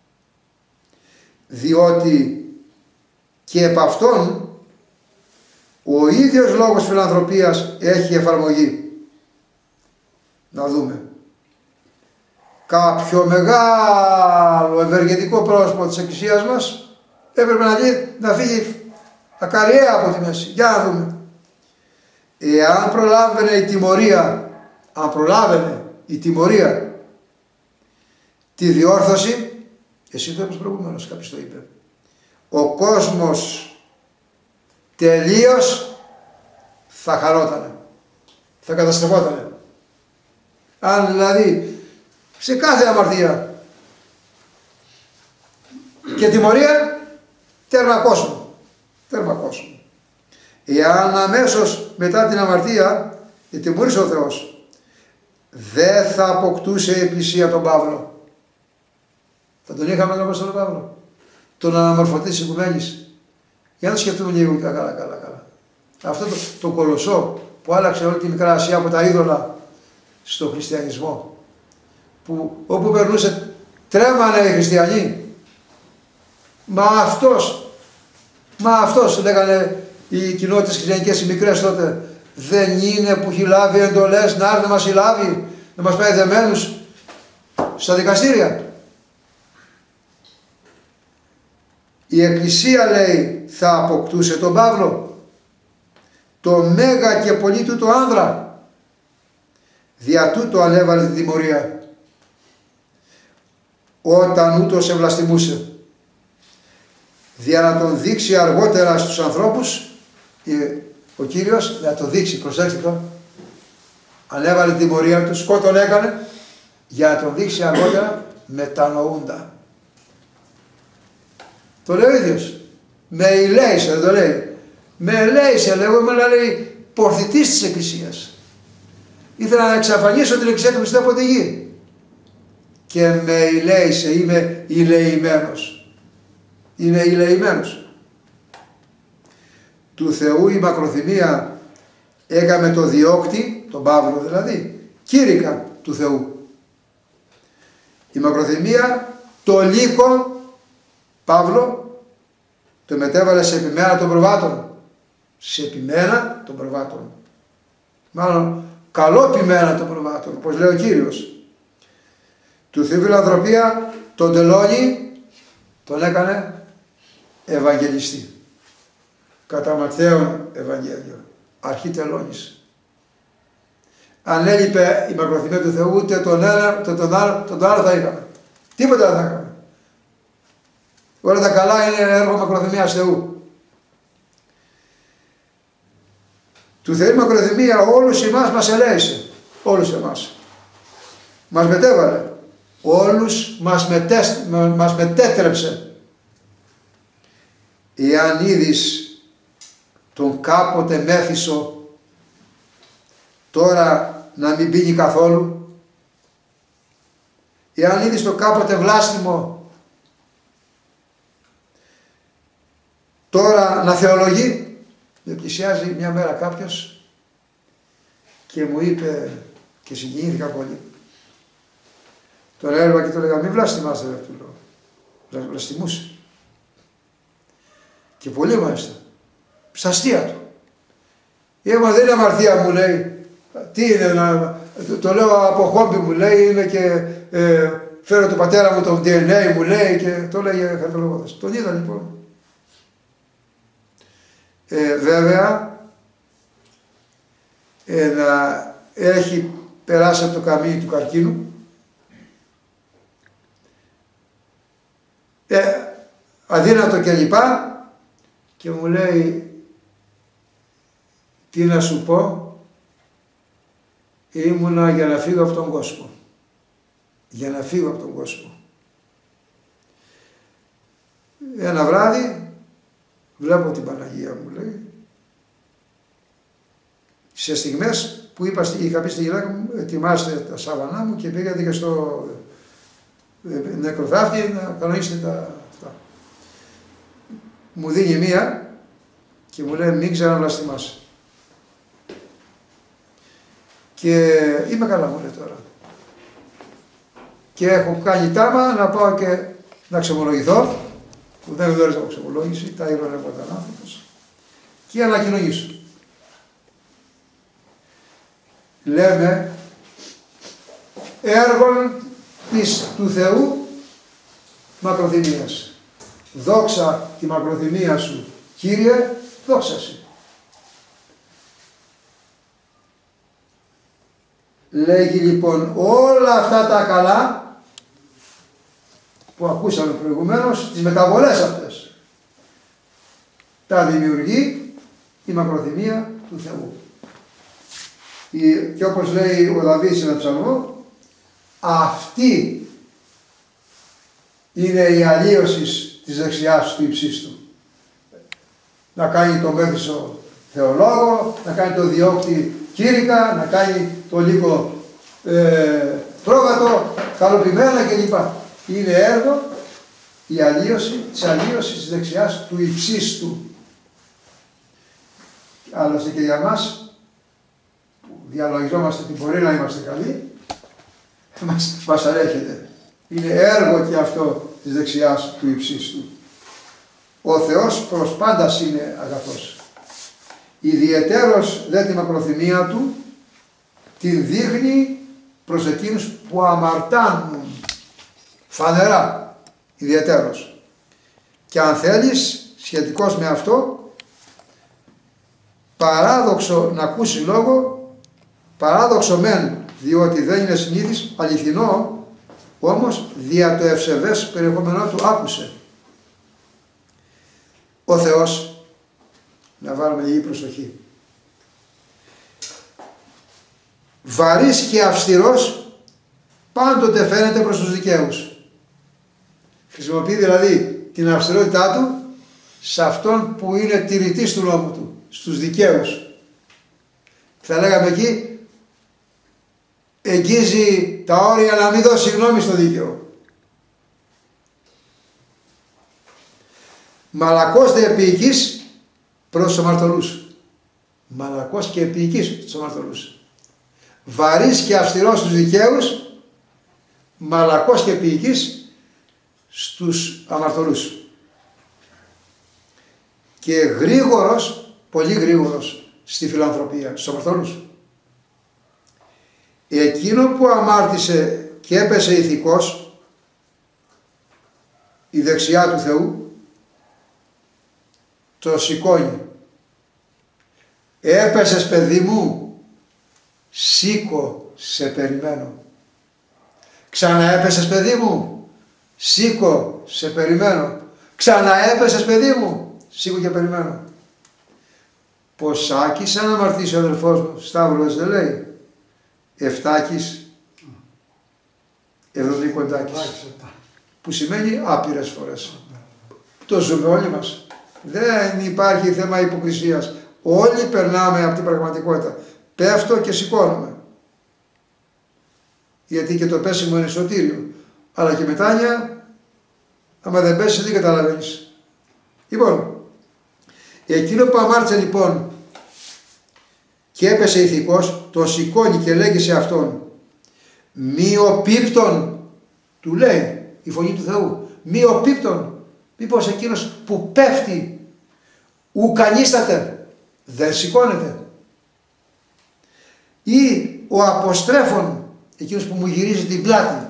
Speaker 1: Διότι και επ' αυτόν ο ίδιος λόγος φιλανθρωπίας έχει εφαρμογή. Να δούμε. Κάποιο μεγάλο ευεργετικό πρόσωπο της Εκκλησίας μας έπρεπε να φύγει ακαριέα από τη μέση. Για να δούμε. Εάν προλάβαινε η τιμωρία, αν προλάβαινε η τιμωρία τη διόρθωση, εσύ το είπες προηγουμένως, κάποιος το είπε, ο κόσμος τελείως θα χαρότανε, θα καταστρεφότανε. Αν δηλαδή σε κάθε αμαρτία και τιμωρία, τέρμα κόσμο, τέρμα κόσμο. Εάν αμέσως μετά την αμαρτία τιμωρήσει ο Θεός, δεν θα αποκτούσε η Εκκλησία τον Παύλο. Θα τον είχαμε τον Απόστολο Παύλο, τον αναμορφωτή της οικουμένης. Για να το σκεφτούμε λίγο καλά. Αυτό το κολοσσό που άλλαξε όλη τη Μικρά Ασία από τα είδωλα στο χριστιανισμό, που όπου περνούσε τρέμανε οι χριστιανοί. Μα αυτός λέγανε οι κοινότητες χριστιανικές οι μικρές τότε, δεν είναι που έχει λάβει εντολές να έρθει να μας συλλάβει, να μας πάει δεμένους στα δικαστήρια. Η Εκκλησία, λέει, θα αποκτούσε τον Παύλο, το μέγα και πολύ τούτο άνδρα, δια τούτο ανέβαλε την τιμωρία, όταν ούτως ευλαστημούσε, δια να τον δείξει αργότερα στους ανθρώπους, ο Κύριος να το δείξει, προσέξτε το, ανέβαλε την τιμωρία του, σκότον έκανε, για να τον δείξει αργότερα μετανοούντα. Το λέει ο ίδιος. Με ηλέησε, δεν το λέει. Με ελέησε, λέγομαι, να λέει, πορθητής της Εκκλησίας. Ήθελα να εξαφανίσω την Εκκλησία του Χριστού από τη γη. Και με ηλέησε, είμαι ηλεημένος. είναι ηλεημένος. Του Θεού η μακροθυμία έκαμε το διώκτη, τον Παύλο δηλαδή, κήρυκα του Θεού. Η μακροθυμία το λύκο, Παύλο, το μετέβαλε σε επιμένα των προβάτων. Σε επιμένα των προβάτων. Μάλλον καλό επιμένα των προβάτων, όπως λέει ο Κύριος. Του Θεού φιλανθρωπία τον τελώνει, τον έκανε Ευαγγελιστή. Κατά Ματθαίον Ευαγγέλιο. Αρχή τελώνης. Αν έλειπε η μακροθυμία του Θεού, ούτε τον άλλο θα είχαμε. Τίποτα δεν θα είχαμε. Όλα τα καλά είναι έργο μακροθυμίας Θεού. Του Θεού μακροθυμία όλους εμάς μας ελέησε. Όλους εμάς. Μας μετέβαλε. Όλους μας μετέτρεψε. Εάν είδεις τον κάποτε μέθησο, τώρα να μην πίνει καθόλου. Εάν είδεις τον κάποτε βλάστημο, τώρα να θεολογεί. Με πλησιάζει μια μέρα κάποιος και μου είπε, και συγκινήθηκα πολύ. Τον έλεγα και του έλεγα, μην βλαστημάστε, ρε, του λέω. Βλαστημούσε. Και πολύ μάλιστα. Στα αστεία του. Μα δεν είναι αμαρτία, μου λέει. Τι είναι, το λέω από χόμπι, μου λέει, είναι και φέρω του πατέρα μου το DNA, μου λέει, και το λέγε χαριτολογώντας. Τον είδα λοιπόν. Βέβαια, να έχει περάσει από το καμίνι του καρκίνου. Αδύνατο και λοιπά, και μου λέει, τι να σου πω, ήμουνα για να φύγω από τον κόσμο. Για να φύγω από τον κόσμο. Ένα βράδυ βλέπω την Παναγία, μου λέει, σε στιγμές που είχα πει στη γυναίκα μου, ετοιμάστε τα σάβανά μου, και πήγατε και στο νεκροθάφτη να κανονίσετε τα αυτά. Μου δίνει μία και μου λέει, μην ξαναβλαστημάσαι. Και είμαι καλά, μου λέει τώρα. Και έχω κάνει τάμα να πάω και να ξεμολογηθώ, που δεν γνώριζα από ξεμολόγηση, τα ηρωνεύονταν άνθρωπος, και να κοινωνήσω. Λέμε, έργον του Θεού μακροθυμίας. Δόξα τη μακροθυμία σου, Κύριε, δόξαση. Λέγει λοιπόν όλα αυτά τα καλά που ακούσαμε προηγουμένως, τις μεταβολές αυτές, τα δημιουργεί η μακροθυμία του Θεού. Και όπως λέει ο Δαβίδ σε ένα ψαλμό, αυτή είναι η αλλίωση της δεξιάς του υψίστου. Να κάνει τον μέθησο θεολόγο, να κάνει τον διώκτη κήρυκα, να κάνει τον λύκο πρόβατο, καλοπημένα κλπ. Είναι έργο η αλλίωση της αλλίωσης της δεξιάς του υψίστου. Άλλωστε και για μας που διαλογιζόμαστε την πορεία να είμαστε καλοί, μας αρέχεται. Είναι έργο και αυτό της δεξιάς του υψίστου. Ο Θεός προς πάντας είναι αγαθός. Ιδιαιτέρως δε τη μακροθυμία του την δείχνει προς εκείνους που αμαρτάνουν. Φανερά, ιδιαιτέρως. Και αν θέλεις, σχετικώς με αυτό, παράδοξο να ακούσει λόγο, παράδοξο μεν, διότι δεν είναι συνήθις, αληθινό, όμως δια το ευσεβές περιεχόμενό του άκουσε. Ο Θεός, να βάλουμε λίγη προσοχή, βαρύς και αυστηρός πάντοτε φαίνεται προς τους δικαίους. Χρησιμοποιεί δηλαδή την αυστηρότητά του σε αυτόν που είναι τηρητής του νόμου του, στους δικαίους. Θα λέγαμε εκεί, εγγίζει τα όρια να μην δώσει γνώμη στο δίκαιο. Μαλακός δε επίοικης προς τους αμαρτωλούς. Μαλακός και επίοικης στους αμαρτωλούς. Βαρύς και αυστηρός στους δικαίους, μαλακός και επίοικης στους αμαρτωλούς. Και γρήγορος, πολύ γρήγορος στη φιλανθρωπία, στους αμαρτωλούς. Εκείνο που αμάρτησε και έπεσε ηθικός, η δεξιά του Θεού, το σηκώνει. Έπεσες παιδί μου, σήκω σε περιμένω. Ξαναέπεσες παιδί μου, σήκω σε περιμένω. Ξαναέπεσες παιδί μου, σήκω και περιμένω. Ποσάκης αν αμαρτήσει ο αδελφός μου, Σταύρος δεν λέει. Εφτάκης, Ευρωδικοντάκης. Που σημαίνει άπειρες φορές. Το ζούμε όλοι μας. Δεν υπάρχει θέμα υποκρισίας. Όλοι περνάμε από την πραγματικότητα. Πέφτω και σηκώνομαι. Γιατί και το πέσιμο είναι σωτήριο. Αλλά και μετάνοια, άμα δεν πέσεις δεν καταλαβαίνεις. Λοιπόν, εκείνο που αμάρτησε λοιπόν και έπεσε ηθικός, το σηκώνει και λέγει σε αυτόν, μη οπίπτον, του λέει η φωνή του Θεού, μη οπίπτον, μήπως εκείνος που πέφτει ουκανίσταται, δεν σηκώνεται. Ή ο αποστρέφων, εκείνος που μου γυρίζει την πλάτη,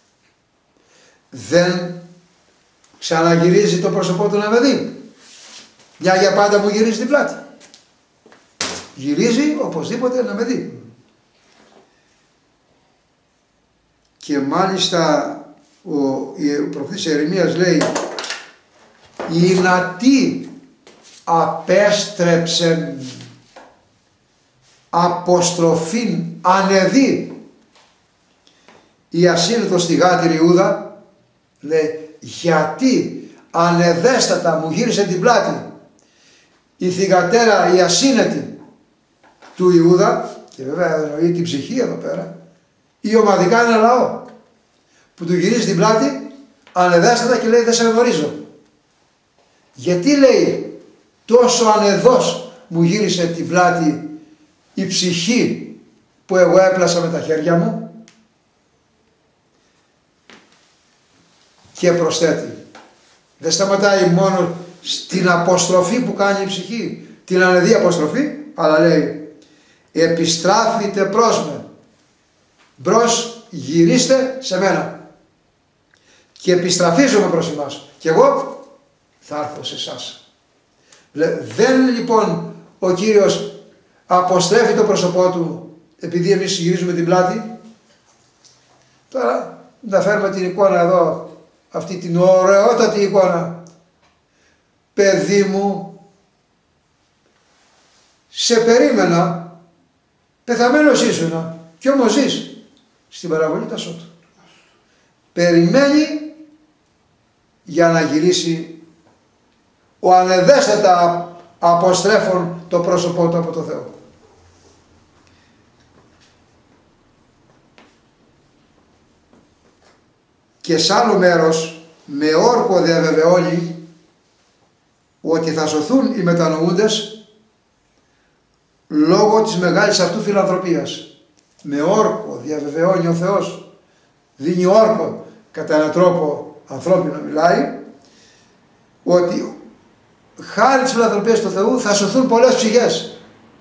Speaker 1: δεν ξαναγυρίζει το πρόσωπό του να με δει. Μια για πάντα μου γυρίζει την πλάτη. Γυρίζει οπωσδήποτε να με δει. Και μάλιστα ο προφήτης Ιερεμίας λέει, οι νατοί απέστρεψεν αποστροφήν ανεδί. Η ασύνετος στη γάτηρη Ιούδα λέει, γιατί ανεδέστατα μου γύρισε την πλάτη η θυγατέρα η ασύνετη του Ιούδα, και βέβαια εννοεί την ψυχή εδώ πέρα, ή ομαδικά ένα λαό που του γυρίζει την πλάτη ανεδέστατα και λέει δεν σε γνωρίζω. Γιατί λέει τόσο ανεδώς μου γύρισε την πλάτη η ψυχή που εγώ έπλασα με τα χέρια μου? Και προσθέτει, δεν σταματάει μόνο στην αποστροφή που κάνει η ψυχή, την ανεδή αποστροφή, αλλά λέει επιστράφητε προς με, μπρος γυρίστε σε μένα και επιστραφίζομαι προς εμάς και εγώ θα έρθω σε εσάς. Δεν λοιπόν ο Κύριος αποστρέφει το πρόσωπό του επειδή εμείς γυρίζουμε την πλάτη. Τώρα να φέρουμε την εικόνα εδώ, αυτή την ωραιότατη εικόνα. Παιδί μου, σε περίμενα, πεθαμένος ήσουνα κι όμως ζεις στην παραβολή τα σώτου. Περιμένει για να γυρίσει ο ανεδέστατα αποστρέφων το πρόσωπό του από το Θεό. Και σ' άλλο μέρος με όρκο διαβεβαιώνει ότι θα σωθούν οι μετανοούντες λόγω της μεγάλης αυτού φιλανθρωπίας. Με όρκο διαβεβαιώνει ο Θεός, δίνει όρκο, κατά έναν τρόπο ανθρώπινο μιλάει, ότι χάρη της φιλανθρωπίας του Θεού θα σωθούν πολλές ψυχές.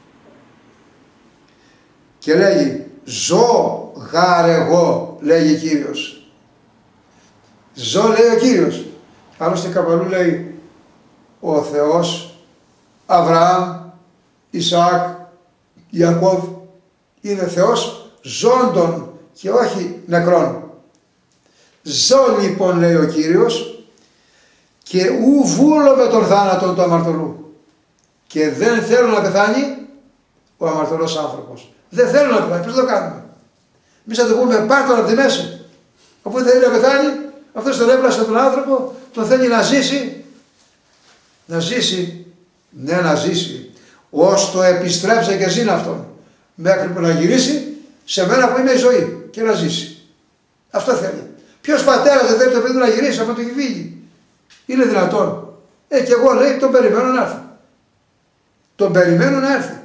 Speaker 1: Και λέγει ζω γάρ εγώ, λέγει Κύριος. Ζω λέει ο Κύριος. Άλλωστε καπαλού λέει ο Θεός Αβραάμ, Ισαάκ, Ιακώβ είναι Θεός ζώντων και όχι νεκρών. Ζω λοιπόν λέει ο Κύριος και ου βούλω με τον θάνατον του αμαρτωλού. Και δεν θέλω να πεθάνει ο αμαρτωλός άνθρωπος. Δεν θέλω να πεθάνει. Πώς το κάνουμε? Εμείς θα το πούμε πάρ' τον από τη μέση. Οπότε θέλει να πεθάνει, αυτός τον έπλασε τον άνθρωπο, τον θέλει να ζήσει. Να ζήσει, ναι να ζήσει. Ως το επιστρέψε και ζήν αυτόν. Μέχρι που να γυρίσει σε μένα που είμαι η ζωή και να ζήσει. Αυτό θέλει. Ποιος πατέρας δεν θέλει το παιδί του να γυρίσει, αυτό το έχει φύγει? Είναι δυνατόν? Και εγώ λέει τον περιμένω να έρθει. Τον περιμένω να έρθει.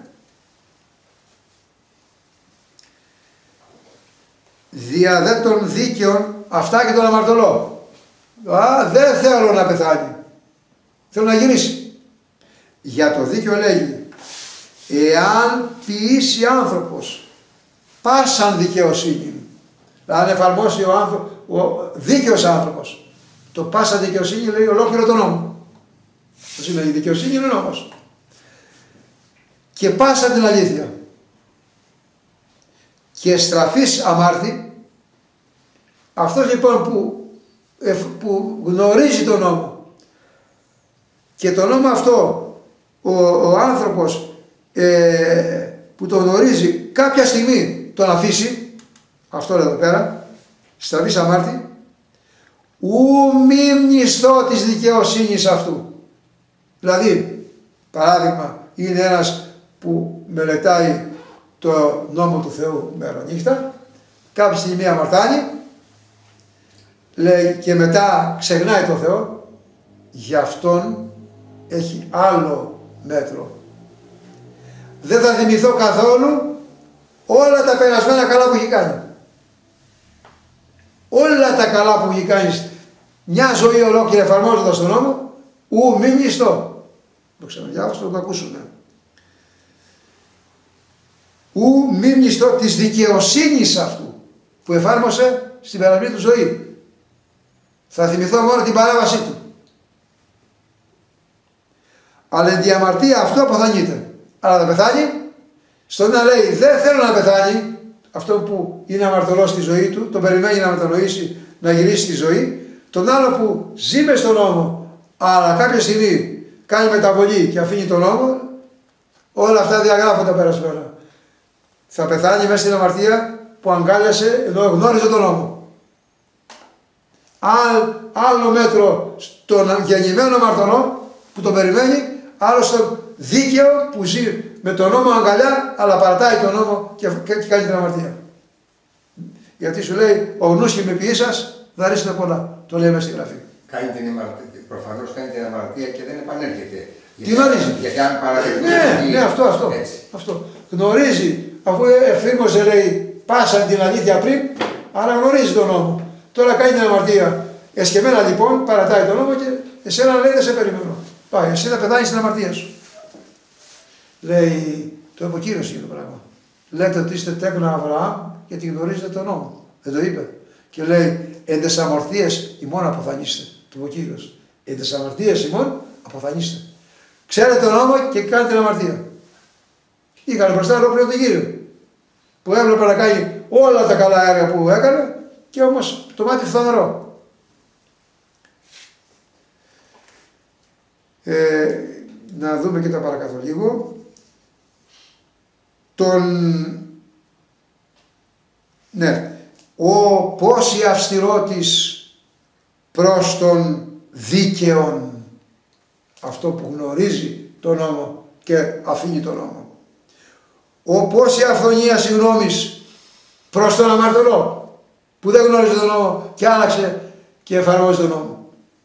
Speaker 1: Δια δε των δίκαιων, αυτά και τον αμαρτωλό. Δεν θέλω να πεθάνει. Θέλω να γυρίσει. Για το δίκαιο λέγει, εάν ποιήσει άνθρωπος πάσαν δικαιοσύνη, αν εφαρμόσει ο δίκαιος άνθρωπος, το πάσα δικαιοσύνη λέει ολόκληρο τον νόμο. Το σημαίνει η δικαιοσύνη είναι ο νόμος. Και πάσα την αλήθεια. Και στραφής αμάρτη, αυτός λοιπόν που γνωρίζει τον νόμο και τον νόμο αυτό ο άνθρωπος που το γνωρίζει κάποια στιγμή τον αφήσει, αυτό εδώ πέρα, στραφής αμάρτη, ου μη μνηστώ της δικαιοσύνης αυτού. Δηλαδή, παράδειγμα, είναι ένας που μελετάει το νόμο του Θεού μέρα νύχτα, κάποια στιγμή αμαρτάνει, λέει, και μετά ξεχνάει το Θεό, γι' αυτόν έχει άλλο μέτρο. Δεν θα θυμηθώ καθόλου όλα τα περασμένα καλά που έχει κάνει. Όλα τα καλά που έχει κάνει, μια ζωή ολόκληρη εφαρμόζοντας τον νόμο, ου μη μνηστώ. Το ξαναδιάβασα, το ακούσουμε. Ου μη μνηστώ της δικαιοσύνης αυτού που εφάρμοσε στην περασμένη του ζωή. Θα θυμηθώ μόνο την παράβασή του. Αλλά η διαμαρτία αυτό αποθανείται. Αλλά θα πεθάνει. Στον να λέει δεν θέλω να πεθάνει, αυτό που είναι αμαρτωλός στη ζωή του, τον περιμένει να μετανοήσει, να γυρίσει στη ζωή. Τον άλλο που ζει μες στον νόμο, αλλά κάποια στιγμή κάνει μεταβολή και αφήνει τον νόμο, όλα αυτά διαγράφονται περασμένα. Θα πεθάνει μέσα στην αμαρτία που αγκάλιασε ενώ γνώριζε τον νόμο. Άλλο μέτρο στον γεννημένο αμαρτωλό που τον περιμένει, άλλο στον δίκαιο που ζει με τον νόμο αγκαλιά, αλλά παρατάει τον νόμο και κάνει την αμαρτία. Γιατί σου λέει, ο γνούς και με ποιή σας δαρίσετε πολλά. Το λέει μέσα στη Γραφή.
Speaker 3: Κάνει την αμαρτία, προφανώς κάνει την αμαρτία και δεν επανέρχεται.
Speaker 1: Τι γνωρίζει.
Speaker 3: Γιατί αν παραδεχτεί.
Speaker 1: Ναι, αυτό. Γνωρίζει, αφού εφήρμοζε, λέει, πάσαν την αλήθεια πριν, άρα γνωρίζει τον νόμο. Τώρα κάνει την αμαρτία. Εσκεμμένα λοιπόν παρατάει τον νόμο και εσένα λέει δεν σε περιμένω. Πάει, εσύ θα πεθάνεις στην αμαρτία σου. Λέει, το είπε ο Κύριος για το πράγμα. Λέτε ότι είστε τέκνα Αβραάμ γιατί γνωρίζετε τον νόμο. Δεν το είπε. Και λέει, εν τες αμαρτίες ημών αποθανείστε. Το είπε ο Κύριος. Εν τες αμαρτίες ημών αποθανείστε. Ξέρετε τον νόμο και κάνετε την αμαρτία. Είχαν μπροστά ολόκληρο τον Κύριο. Που έβλεπε να κάνει όλα τα καλά έργα που έκανε και όμως το μάτι φθονερό. Να δούμε και τα παρακάτω λίγο. Πόση αυστηρότης προς τον δίκαιον, αυτό που γνωρίζει τον νόμο και αφήνει τον νόμο. Πόση αυθονία συγγνώμης προς τον αμαρτωλό που δεν γνώριζε τον νόμο και άλλαξε και εφαρμόζει τον νόμο.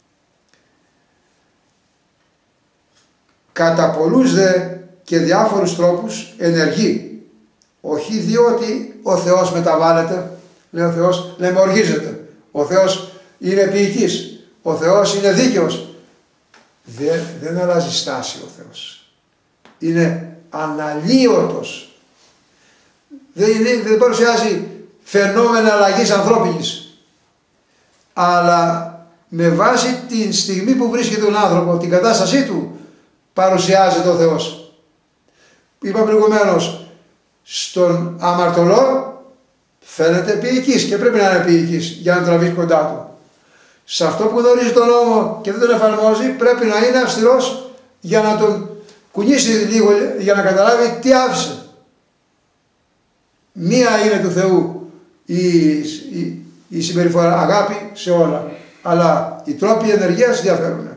Speaker 1: Κατά πολλούς δε και διάφορους τρόπους ενεργεί, όχι διότι ο Θεός μεταβάλλεται, λέει ο Θεός, λέμε οργίζεται, ο Θεός είναι ποιητής, ο Θεός είναι δίκαιος. Δεν αλλάζει στάση ο Θεός, είναι αναλύωτος, δεν παρουσιάζει φαινόμενα αλλαγής ανθρώπινης, αλλά με βάση την στιγμή που βρίσκεται τον άνθρωπο, την κατάστασή του, παρουσιάζεται ο Θεός. Είπα προηγουμένως, στον αμαρτωλό φαίνεται ποιητής και πρέπει να είναι ποιητής για να τραβεί κοντά του. Σε αυτό που γνωρίζει τον νόμο και δεν τον εφαρμόζει πρέπει να είναι αυστηρός για να τον κουνήσει λίγο, για να καταλάβει τι άφησε. Μία είναι του Θεού η συμπεριφορά, αγάπη σε όλα, αλλά οι τρόποι ενεργείας διαφέρουν.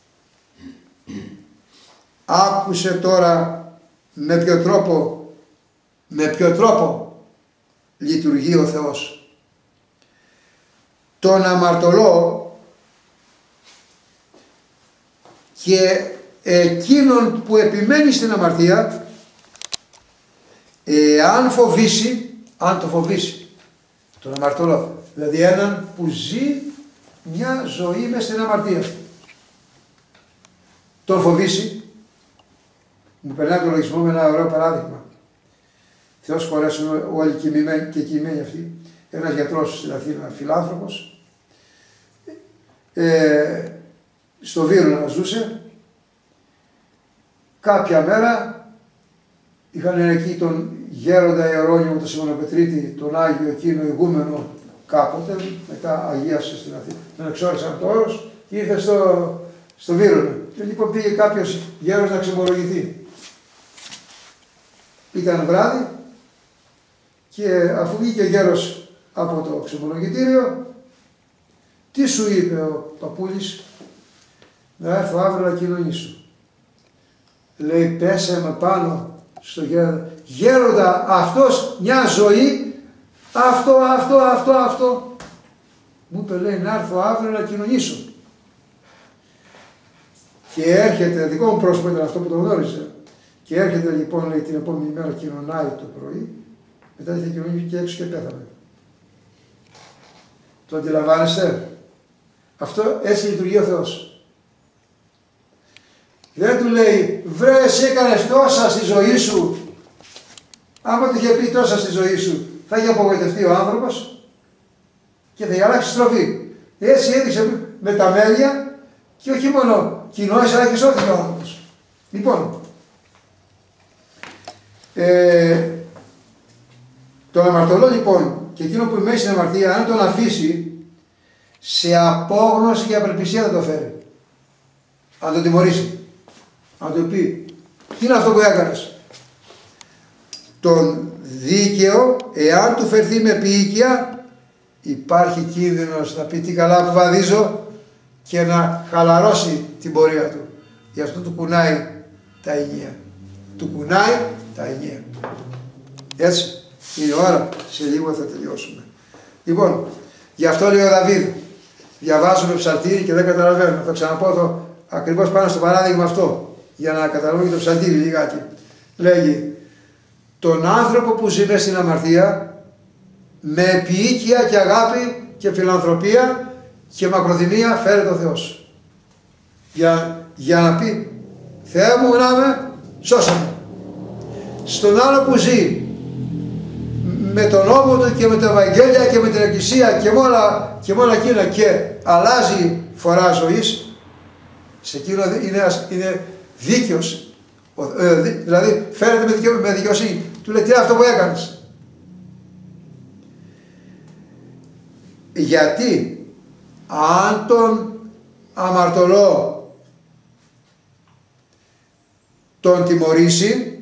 Speaker 1: Άκουσε τώρα με ποιο τρόπο λειτουργεί ο Θεός. Τον αμαρτωλό και εκείνον που επιμένει στην αμαρτία, αν το φοβήσει τον αμαρτωλό, δηλαδή έναν που ζει μια ζωή μες στην αμαρτία, τον φοβήσει. Μου περνάει το λογισμό με ένα ωραίο παράδειγμα. Θεός χωρέσουν όλοι και κοιημένοι αυτοί. Ένας γιατρός στην Αθήνα, φιλάνθρωπος, στο Βύρωνα ζούσε. Κάποια μέρα είχαν εκεί τον γέροντα Αιωρώνιο, τον Σιμωνοπετρίτη, τον Άγιο εκείνο ηγούμενο κάποτε, μετά αγίασε στην Αθήνα. Τον εξόρισαν από το όρος και ήρθε στο Βύρωνα. Και λοιπόν πήγε κάποιος γέρος να ξεμολογηθεί. Ήταν βράδυ και αφού βγήκε ο γέρος από το ξεμολογητήριο, τι σου είπε ο παππούλης? Να έρθω αύριο να κοινωνήσω. Λέει, πέσε με πάνω στο γέροντα. Γέροντα, αυτός μια ζωή, αυτό. Μου είπε, λέει, να έρθω αύριο να κοινωνήσω. Και έρχεται, δικό μου πρόσωπο ήταν αυτό που τον γνώριζε. Και έρχεται λοιπόν, λέει, την επόμενη μέρα κοινωνάει το πρωί, μετά ήρθε κοινωνήσει και έξω και πέθανε. Το αντιλαμβάνεστε? Αυτό έτσι λειτουργεί ο Θεός. Δεν του λέει, βρε εσύ έκανες τόσα στη ζωή σου. Άμα του είχε πει τόσα στη ζωή σου, θα είχε απογοητευτεί ο άνθρωπος και θα είχε αλλάξει στροφή. Έτσι έδειξε με τα μέλια και όχι μόνο κοινώνησε, αλλά και σώθηκε ο άνθρωπος. Λοιπόν, τον αμαρτωλό λοιπόν και εκείνο που μένει στην αμαρτία, αν τον αφήσει, σε απόγνωση και απελπισία θα το φέρει. Αν τον τιμωρήσει. Αν του πει, τι είναι αυτό που έκανες? Τον δίκαιο, εάν του φερθεί με επίοικια, υπάρχει κίνδυνος να πει τι καλά που βαδίζω και να χαλαρώσει την πορεία του. Γι' αυτό του κουνάει τα ενία. Του κουνάει τα ενία. Έτσι, είναι ώρα, σε λίγο θα τελειώσουμε. Λοιπόν, γι' αυτό λέει ο Δαβίδ, διαβάζουμε ψαλτήρι και δεν καταλαβαίνω. Θα ξαναπώ το ακριβώς πάνω στο παράδειγμα αυτό, για να καταλάβουμε το ψαλτήρι λιγάκι. Λέγει, τον άνθρωπο που ζει μες στην αμαρτία, με επίοικια και αγάπη και φιλανθρωπία και μακροθυμία φέρεται ο Θεός. Για να πει, Θεέ μου να με, σώσε με. Στον άλλο που ζει με τον νόμο του και με τα Ευαγγέλια και με την Εκκλησία και με όλα εκείνα και αλλάζει φορά ζωής, σε εκείνο είναι δίκαιος, δηλαδή φέρεται με δικαιοσύνη. Του λέει, τι είναι αυτό που έκανες? Γιατί αν τον αμαρτωλό τον τιμωρήσει,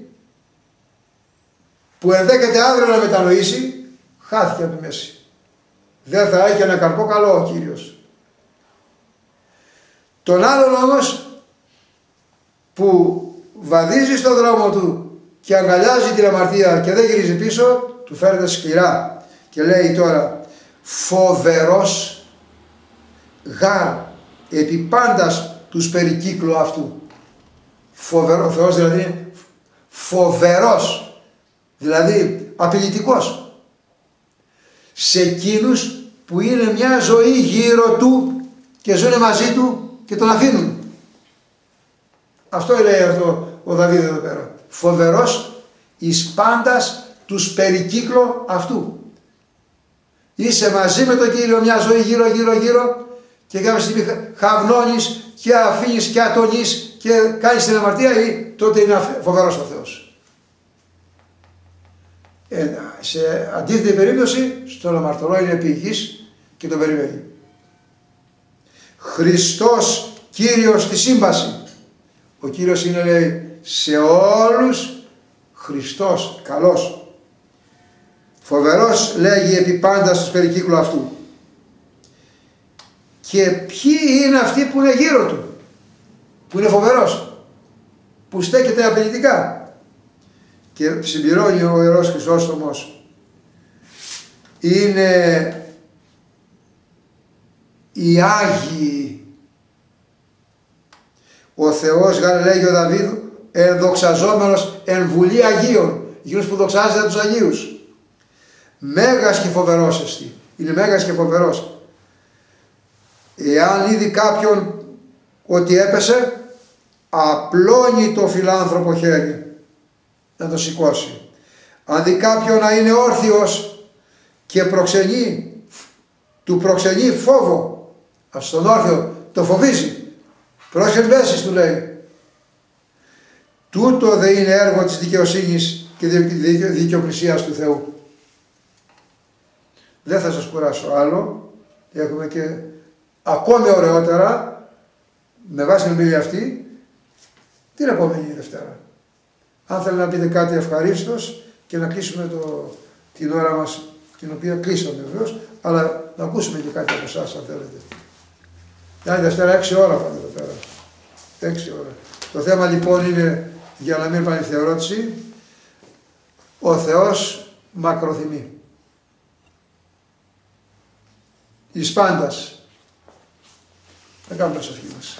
Speaker 1: που ενδέχεται αύριο να μετανοήσει, χάθηκε από τη μέση. Δεν θα έχει ένα καρπό καλό ο Κύριος. Τον άλλον όμως που βαδίζει στον δρόμο του και αγκαλιάζει την αμαρτία και δεν γυρίζει πίσω, του φέρεται σκληρά. Και λέει τώρα, φοβερός γάρ επί πάντας τους περικύκλου αυτού. Φοβερό, Θεός δηλαδή είναι φοβερός, δηλαδή απειλητικός σε εκείνους που είναι μια ζωή γύρω του και ζουν μαζί του και τον αφήνουν. Αυτό λέει αυτό ο Δαβίδ εδώ πέρα. Φοβερός εις πάντας τους περικύκλου αυτού. Είσαι μαζί με τον Κύριο μια ζωή γύρω και κάποια στιγμή χαυνώνεις και αφήνεις και ατονείς και κάνεις την αμαρτία, ή τότε είναι φοβερός ο Θεός. Σε αντίθετη περίπτωση, στον αμαρτωλό είναι επίοικης και τον περιμένει. Χριστός Κύριος στη σύμπαση. Ο Κύριος είναι, λέει, σε όλους Χριστός, καλός. Φοβερός, λέγει, επί πάντα στους περικύκλου αυτού. Και ποιοι είναι αυτοί που είναι γύρω του, που είναι φοβερός, που στέκεται απειλητικά? Και συμπληρώνει ο Ιερός Χρυσόστομος, είναι οι Άγιοι Ο Θεός, λέγει ο Δαβίδ, ενδοξαζόμενος εν βουλή Αγίων, εκείνος που δοξάζεται τους Αγίους. Μέγας και φοβερός εστί. Είναι μέγας και φοβερός. Εάν είδει κάποιον ότι έπεσε, απλώνει το φιλάνθρωπο χέρι να το σηκώσει. Αν δει κάποιον να είναι όρθιος και του προξενεί φόβο, ας τον όρθιο το φοβίζει, πρόσχε μέσεις του λέει. Τούτο δεν είναι έργο της δικαιοσύνης και δικαιοπλησίας του Θεού. Δεν θα σας κουράσω άλλο, έχουμε και ακόμη ωραιότερα, με βάση την ομιλία αυτή, την επόμενη Δευτέρα. Αν θέλετε να πείτε κάτι ευχαρίστως και να κλείσουμε την ώρα μας, την οποία κλείσαμε βεβαίως, αλλά να ακούσουμε και κάτι από εσάς αν θέλετε. Μια Δευτέρα 6 ώρα πάμε εδώ πέρα. 6 ώρα. Το θέμα λοιπόν είναι, για να μην επανέλθει ερώτηση, ο Θεός μακροθυμεί. Εις πάντας. Θα κάνουμε προσευχή μας.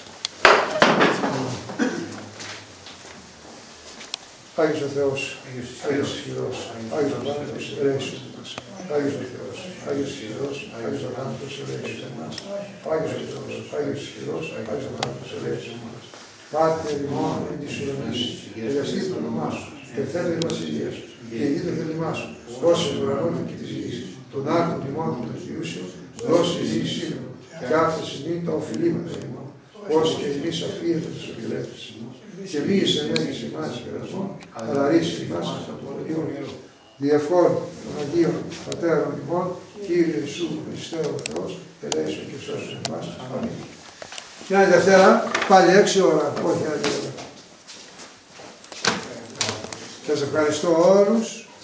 Speaker 1: Άγιος ο Θεός, Άγιος Ισχυρός, Άγιος ο Θάνατος, ελέησον μας. Άγιος ο Θεός, Άγιος Ισχυρός, Άγιος ο Θάνατος, ελέησον μας. Άγιος ο Θεός, Άγιος Ισχυρός, Άγιος ο Θάνατος, ελέησον μας. Πάτερ ημών εν της ουρανής, εργαστεί το όνομά σου, ελθέτω η βασιλεία σου, και ηγεί το θέλημά σου, δώσε τον ουρανό και της γης, τον άρτον ημών και των θειούσεων, δώσε η γη σήμερα, και άφησε ημίν τα οφειλήματα ημών, ως και εμείς αφίετε τους οφειλέτες ημών. Και μη εις ενέργειες εμάς περασμών, αλλά ρίσεις εμάς από τον Υιόν. Διευχών των Αγίων Πατέρων ημών, Κύριε Ιησού Χριστέ ο Θεός, ελέησον και σώσον εμάς. Αμήν. Και άλλη Δευτέρα, πάλι 6 ώρα, όχι άλλη ώρα. Σας ευχαριστώ όλους.